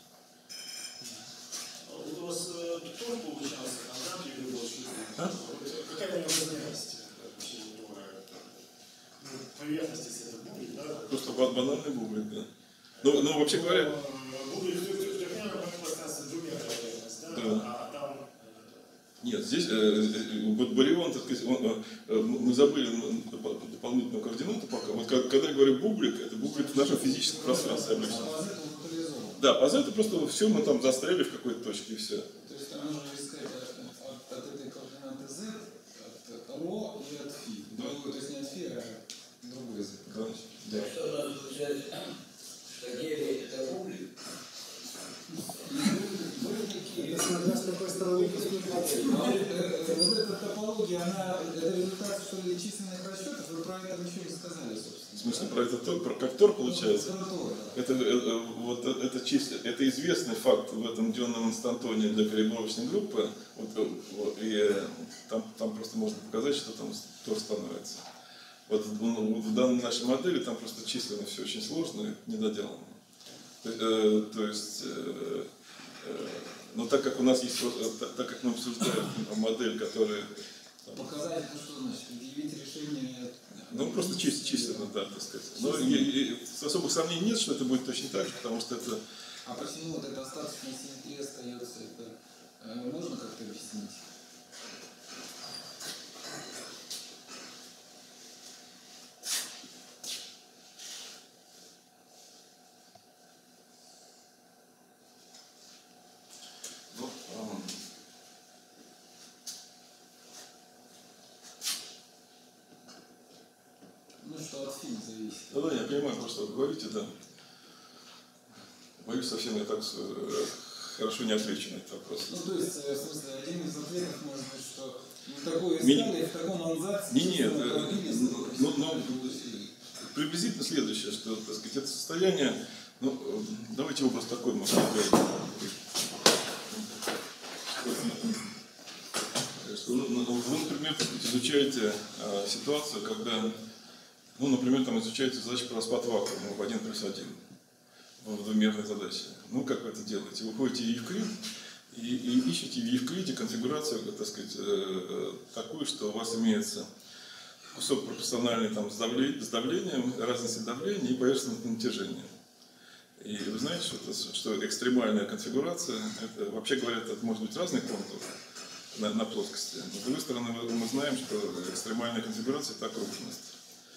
Вот у вас тоже получался контакт или больше? Какая у него размерность? Поверхность, если это бублик, да? Просто банальный бублик, да. Ну, вообще говоря... Бублик в трехмерном пространстве двумерная поверхность, да? Да. А там... Нет, здесь вот барион, так сказать, мы забыли дополнительную координату пока. Вот когда я говорю бублик, это бублик в нашем физическом пространстве обычно. Да, по это просто все мы там застряли в какой-то точке и все. То есть там нужно искать от этой координаты z, от ρ и от φ. Да. То есть не от φ, а другой язык. Да. Что у нас получается, что гелий это бублик? Смотря с какой стороны посмотреть. Вот эта топология, это результат, что ли, численных расчетов, вы про это ничего не сказали, собственно. В смысле, про это как тор получается? Это известный факт в этом дионном инстантоне для калибровочной группы. И там просто можно показать, что там тор становится. Вот в данной нашей модели там просто численно все очень сложно и недоделано. То есть, но так как у нас есть, так как мы обсуждаем модель, которая... Показать, что значит, предъявить решение... Ну, просто численно, да, так сказать. Но особых сомнений нет, что это будет точно так же, потому что это... А почему вот эта остаточная симметрия остается, это можно как-то объяснить? Что от фильма зависит. Да, я понимаю, про что вы говорите, да. Боюсь, совсем я так хорошо не отвечу на этот вопрос. Ну, то есть, в смысле, один из ответов может быть, что такое искали, в таком анзаце... Нет, приблизительно следующее, что, так сказать, это состояние, давайте образ такой можно сделать. Вы, например, изучаете ситуацию, когда, например, там изучаете задачу про распад вакуума в 1+1 в двумерной задаче. Как вы это делаете? Вы ходите в Евклид и ищете в Евклиде конфигурацию, так сказать, такую, что у вас имеется кусок пропорциональный там, с давлением, разностью давления и поверхностным натяжением. И вы знаете, что экстремальная конфигурация, это, вообще говоря, это может быть разный контур на плоскости. Но, с другой стороны, мы знаем, что экстремальная конфигурация – это окружность.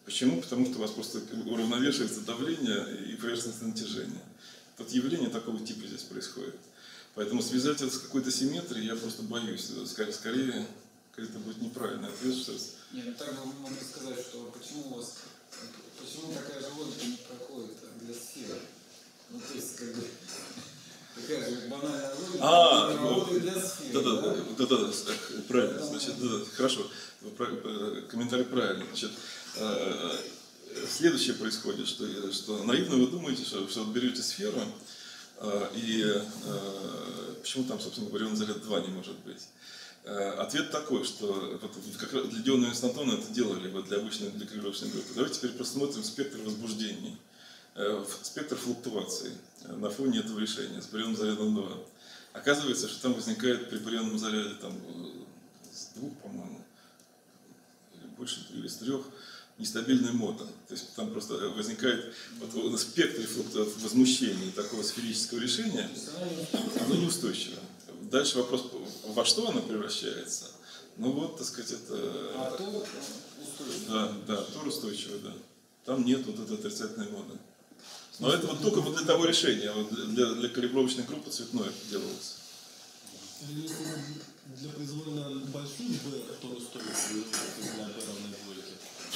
Почему? Потому что у вас просто уравновешивается давление и поверхностное натяжение. Тут явление такого типа здесь происходит. Поэтому связать это с какой-то симметрией я просто боюсь. Скорее это будет неправильный ответ. Что... Нет, ну так мы можем сказать, что почему такая же логика не проходит для сферы. Ну, то есть, как бы, такая же банальная логика не работает для сферы. Да, правильно, значит, хорошо, комментарий правильный. Значит, следующее происходит, что наивно вы думаете, что берете сферу, и почему там, собственно говоря, он заряд 2 не может быть? Ответ такой, что вот как раз для дионного инстантона это делали вот для обычной декалибровочной группы. Давайте теперь посмотрим спектр возбуждений, спектр флуктуаций на фоне этого решения с барионным зарядом 2. Оказывается, что там возникает при барионном заряде там, с 2, по-моему, или больше, или с 3, нестабильная мода. То есть там просто возникает вот, спектр возмущений такого сферического решения, оно неустойчиво. Дальше вопрос, во что оно превращается. Ну вот, так сказать, это... А то устойчиво. Да, тор устойчиво, да. Там нет вот этой отрицательной моды. Но это вот только вот для того решения, вот для калибровочной группы цветной это делалось. Если для произвольно больших B, который стоит для B равной двойке.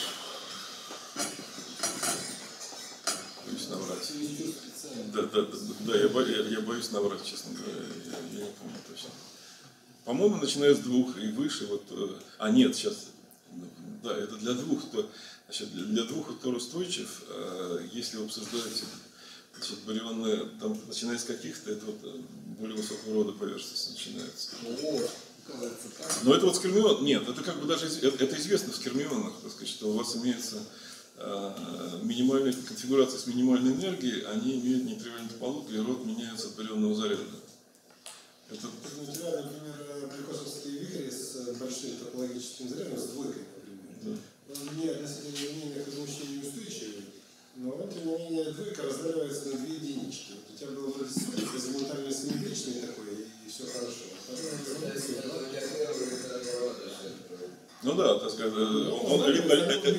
Боюсь наврать. Чересчур специально. Да, я боюсь наврать, честно говоря, я не помню точно. По-моему, начиная с 2 и выше, вот, нет, сейчас, да, это для 2, значит, для 2 тор устойчив, если вы обсуждаете, значит, барионные, там, начиная с каких-то, это вот более высокого рода поверхности начинается. Оказывается так. Но это вот с кермион, нет, это как бы даже, это известно в кермионах, так сказать, что у вас имеется минимальная конфигурация с минимальной энергией, они имеют нетривиальную топологию, и род меняется от барионного заряда. Это... У тебя, например, прикосовские вихри с большим топологическим зарядом, с двойкой, например. Да. Он не относительно изменения к возмущению устойчивый, но тем не менее двойка раздаривается на 2 единички. Вот у тебя было вроде горизонтально симметричный такой, и все хорошо. Ну да, так сказать, он либо...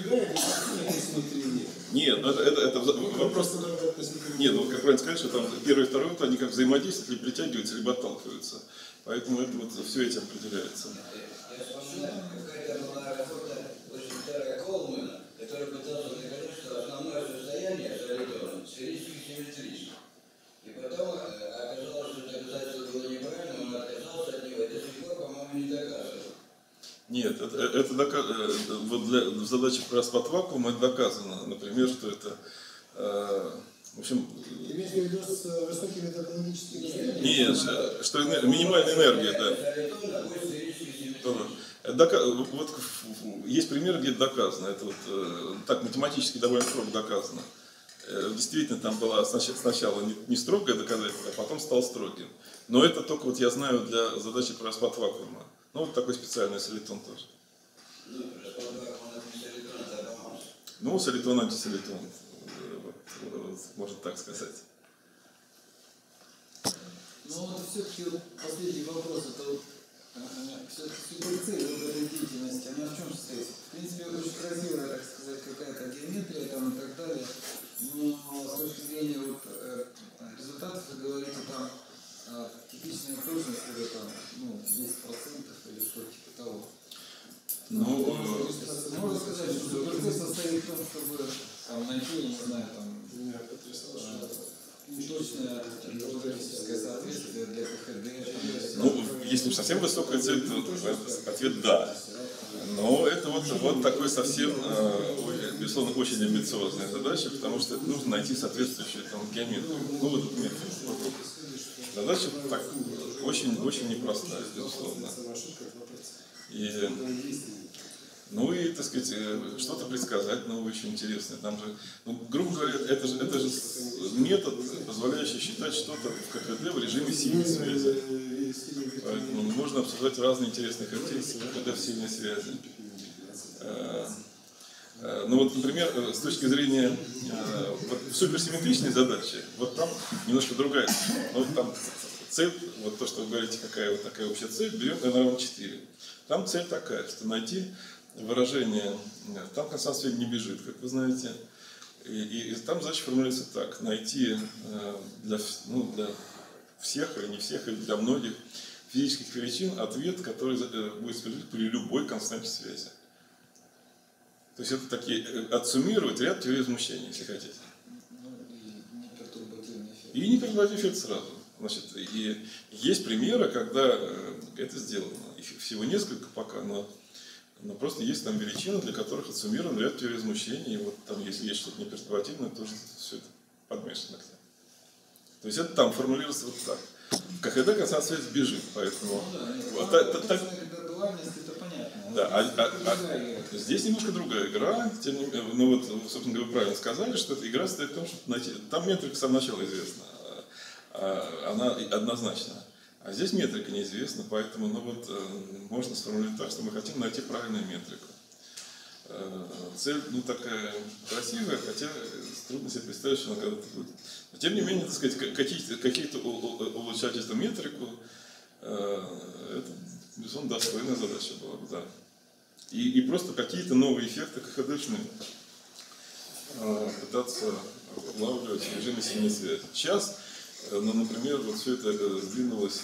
Нет, это вопрос... Нет, ну как правильно сказать, что там первый и второй, они как взаимодействуют, либо притягиваются, либо отталкиваются. Поэтому это вот все этим определяется. Я вспоминаю, какая-то была работа очень старая Колмана, который пытался доказать, что основное состояние солидона сферически симметрично. И потом оказалось, что доказательство было неправильно, он отказался от него, и до сих пор, по-моему, не доказывал. Нет, вот в задаче про распад вакуума это доказано. Например, что это, в общем... Имеешь в виду с высокими топологическими зарядами? Нет, что минимальная энергия, да. Вот есть пример, где это доказано. Это вот так математически довольно строго доказано. Действительно, там была сначала не строгое доказательство, а потом стал строгим. Но это только вот я знаю для задачи про распад вакуума. Ну, вот такой специальный солитон тоже. Ну, солитон, антисолитон. Вот, можно так сказать. Ну вот все-таки вот последний вопрос, это вот все-таки цель вот этой деятельности, она в чем состоит? В принципе, очень красивая, так сказать, какая-то геометрия там и так далее, но с точки зрения вот, результатов вы говорите там типичная точность, это там, 10% или что-то типа того. Ну, можно сказать, что процесс состоит в том, чтобы там, найти, не знаю, там, точное географическое соответствие для КХД. Ну, если совсем высокая цель, то ответ да. Но это вот такой совсем, безусловно, очень амбициозная задача, потому что это нужно найти соответствующую там геометрию. Ну, вот этот метод. Задача так, очень непростая, безусловно. Ну и, так сказать, что-то предсказать новое, очень интересное. Там же, грубо говоря, это же метод, позволяющий считать что-то в КХД в режиме синей связи. Поэтому можно обсуждать разные интересные характеристики КХД в синей связи. Ну вот, например, с точки зрения суперсимметричной задачи, вот там немножко другая. Вот там цель, вот то, что вы говорите, какая вот такая общая цель, берем n равно 4. Там цель такая, что найти выражение, там константа связи не бежит, как вы знаете. И там задача формулируется так: найти для всех или не всех, или для многих физических величин ответ, который будет справедлив при любой константе связи. То есть это такие, отсуммировать ряд теорий возмущения, если хотите. Ну, и не пертурбативный эффект. И не передавать эффект сразу. Значит, и есть примеры, когда это сделано. Их всего несколько пока, но просто есть там величины, для которых отсуммирован ряд теорий возмущения. И вот там, если есть что-то непертурбативное, то все это подмешано где-то. То есть это там формулируется вот так. В КХД константа связи бежит, поэтому... Ну да, нет, Вот, когда дуальность, это понятно. Да, здесь немножко другая игра, тем не менее, ну вот, собственно говоря, вы правильно сказали, что эта игра состоит в том, чтобы найти, там метрика с самого начала известна, она однозначна, а здесь метрика неизвестна, поэтому, ну вот, можно сформулировать так, что мы хотим найти правильную метрику. Цель, ну, такая красивая, хотя трудно себе представить, что она когда-то будет. Но, тем не менее, так сказать, какие-то улучшать эту метрику, это, безусловно, достойная задача была бы, да. И просто какие-то новые эффекты КХДшные пытаться улавливать в режиме синей связи. Сейчас, ну, например, вот все это сдвинулось,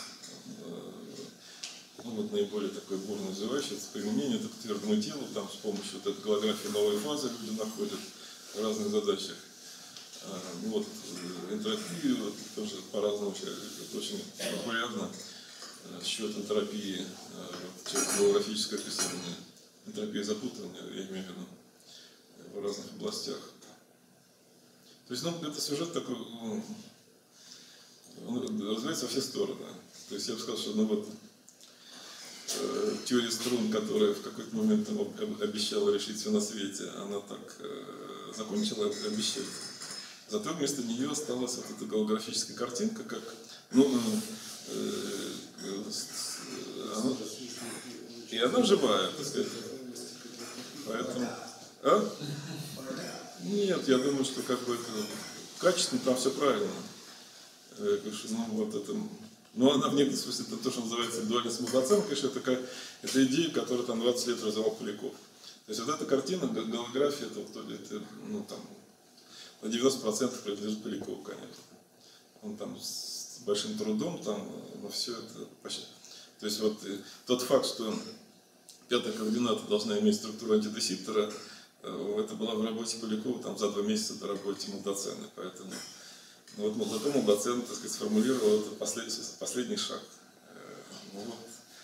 ну, вот наиболее такое бурно развивающееся применение, это к твердому телу, там с помощью вот этой голографии новой фазы люди находят в разных задачах. Ну, вот, энтропию вот, тоже по-разному, это очень популярно. Счет энтропии, голографическое описание, энтропия запутывания, я имею в виду, в разных областях. То есть, ну, это сюжет такой, он развивается во все стороны. То есть я бы сказал, что, ну, вот, теория струн, которая в какой-то момент обещала решить все на свете, она так закончила обещать. Зато вместо нее осталась вот эта голографическая картинка, как, ну, и она живая, так сказать. Поэтому... А? Нет, я думаю, что как бы это качественно там все правильно. Ну, вот это... Ну, она в некотором смысле, это то, что называется дуальность мудоцена, конечно, это идея, которую там 20 лет развивал Поляков. То есть вот эта картина, голография, это ну, там, на 90% принадлежит Полякову, конечно. Он там с большим трудом, там, но все это почти. То есть вот тот факт, что пятая координата должна иметь структуру антидесиптора, это была в работе Полякова там, за 2 месяца до работы Молдоцена. Поэтому ну, вот зато Молдоцен, так сказать, сформулировал это последний шаг. Ну, вот.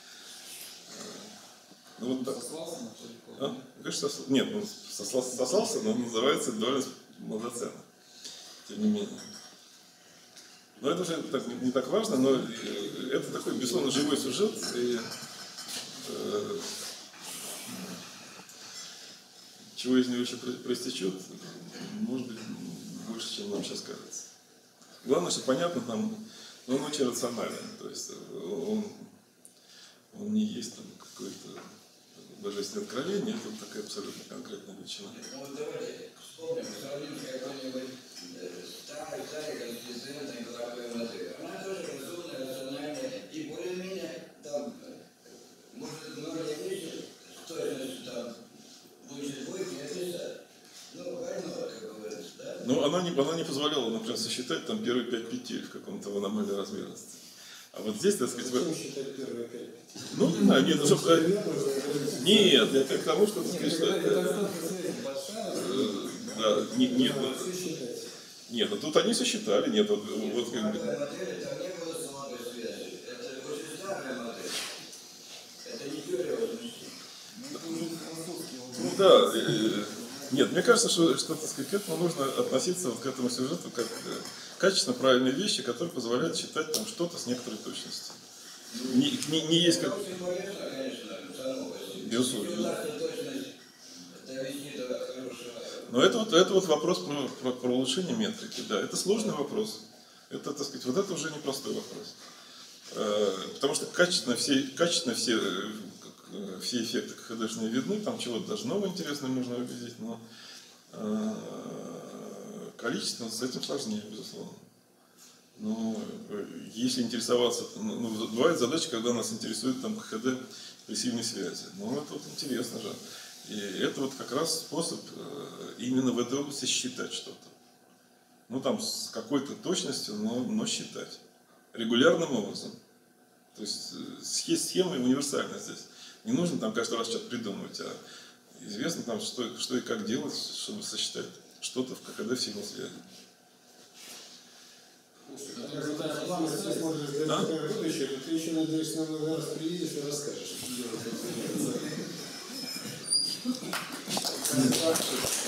Ну, вот так. Сослался на Полякова? А? Конечно, нет, ну, сослался, но он называется дуальность Молдоцена. Тем не менее. Но это уже так, не так важно, но это такой, безусловно, живой сюжет. И, чего из него еще проистечет, может быть, больше, чем нам сейчас кажется. Главное, что понятно, там, он очень рационален, то есть он не есть там какое-то божественное откровение, это такая абсолютно конкретная величина. Ну вот давайте вспомним, сравним с какой-нибудь старой конституционной головой моделью. Она тоже разумная, рациональная и более-менее там, может, многие вещи с точностью там будет двойки описать. Ну, больно, как говорится, да? Ну, она не позволяла, например, сосчитать там первые 5 петель в каком-то в аномалии размерности. А вот здесь, так сказать... Зачем считать первые 5 петель? Ну, не знаю, нет, чтобы... Нет, это к тому, что... Нет, константа связи большая. Да, нет, ну тут они сосчитали, нет, вот как бы... В модели там не было слабой связи. Это очень старая модель. Это не теория возмущения. Ну, это уже философский вопрос. Ну да, нет, мне кажется, что так сказать, к этому нужно относиться, вот к этому сюжету, как качественно правильные вещи, которые позволяют считать там что-то с некоторой точностью. Не есть как... Очень полезно, конечно, само по себе. Безусловно. Если удастся точность довести до хорошего... Но это вот вопрос про улучшение метрики, да, это сложный вопрос. Это, так сказать, вот это уже непростой вопрос. Потому что качественно все эффекты КХДшные видны, там чего-то даже нового интересного можно увидеть, но количественно с этим сложнее, безусловно. Но если интересоваться, бывают задачи, когда нас интересует там КХД при сильной связи. Ну, это вот интересно же. И это вот как раз способ именно в этой области считать что-то. Ну там с какой-то точностью, но считать. Регулярным образом. То есть схема универсальна здесь. Не нужно там каждый раз что-то придумывать, а известно там, что и как делать, чтобы сосчитать что-то в ККД в сигнал связи. Главное, ты можешь сделать будущее, но ты еще, надеюсь, нам много раз приедешь и расскажешь, что делать.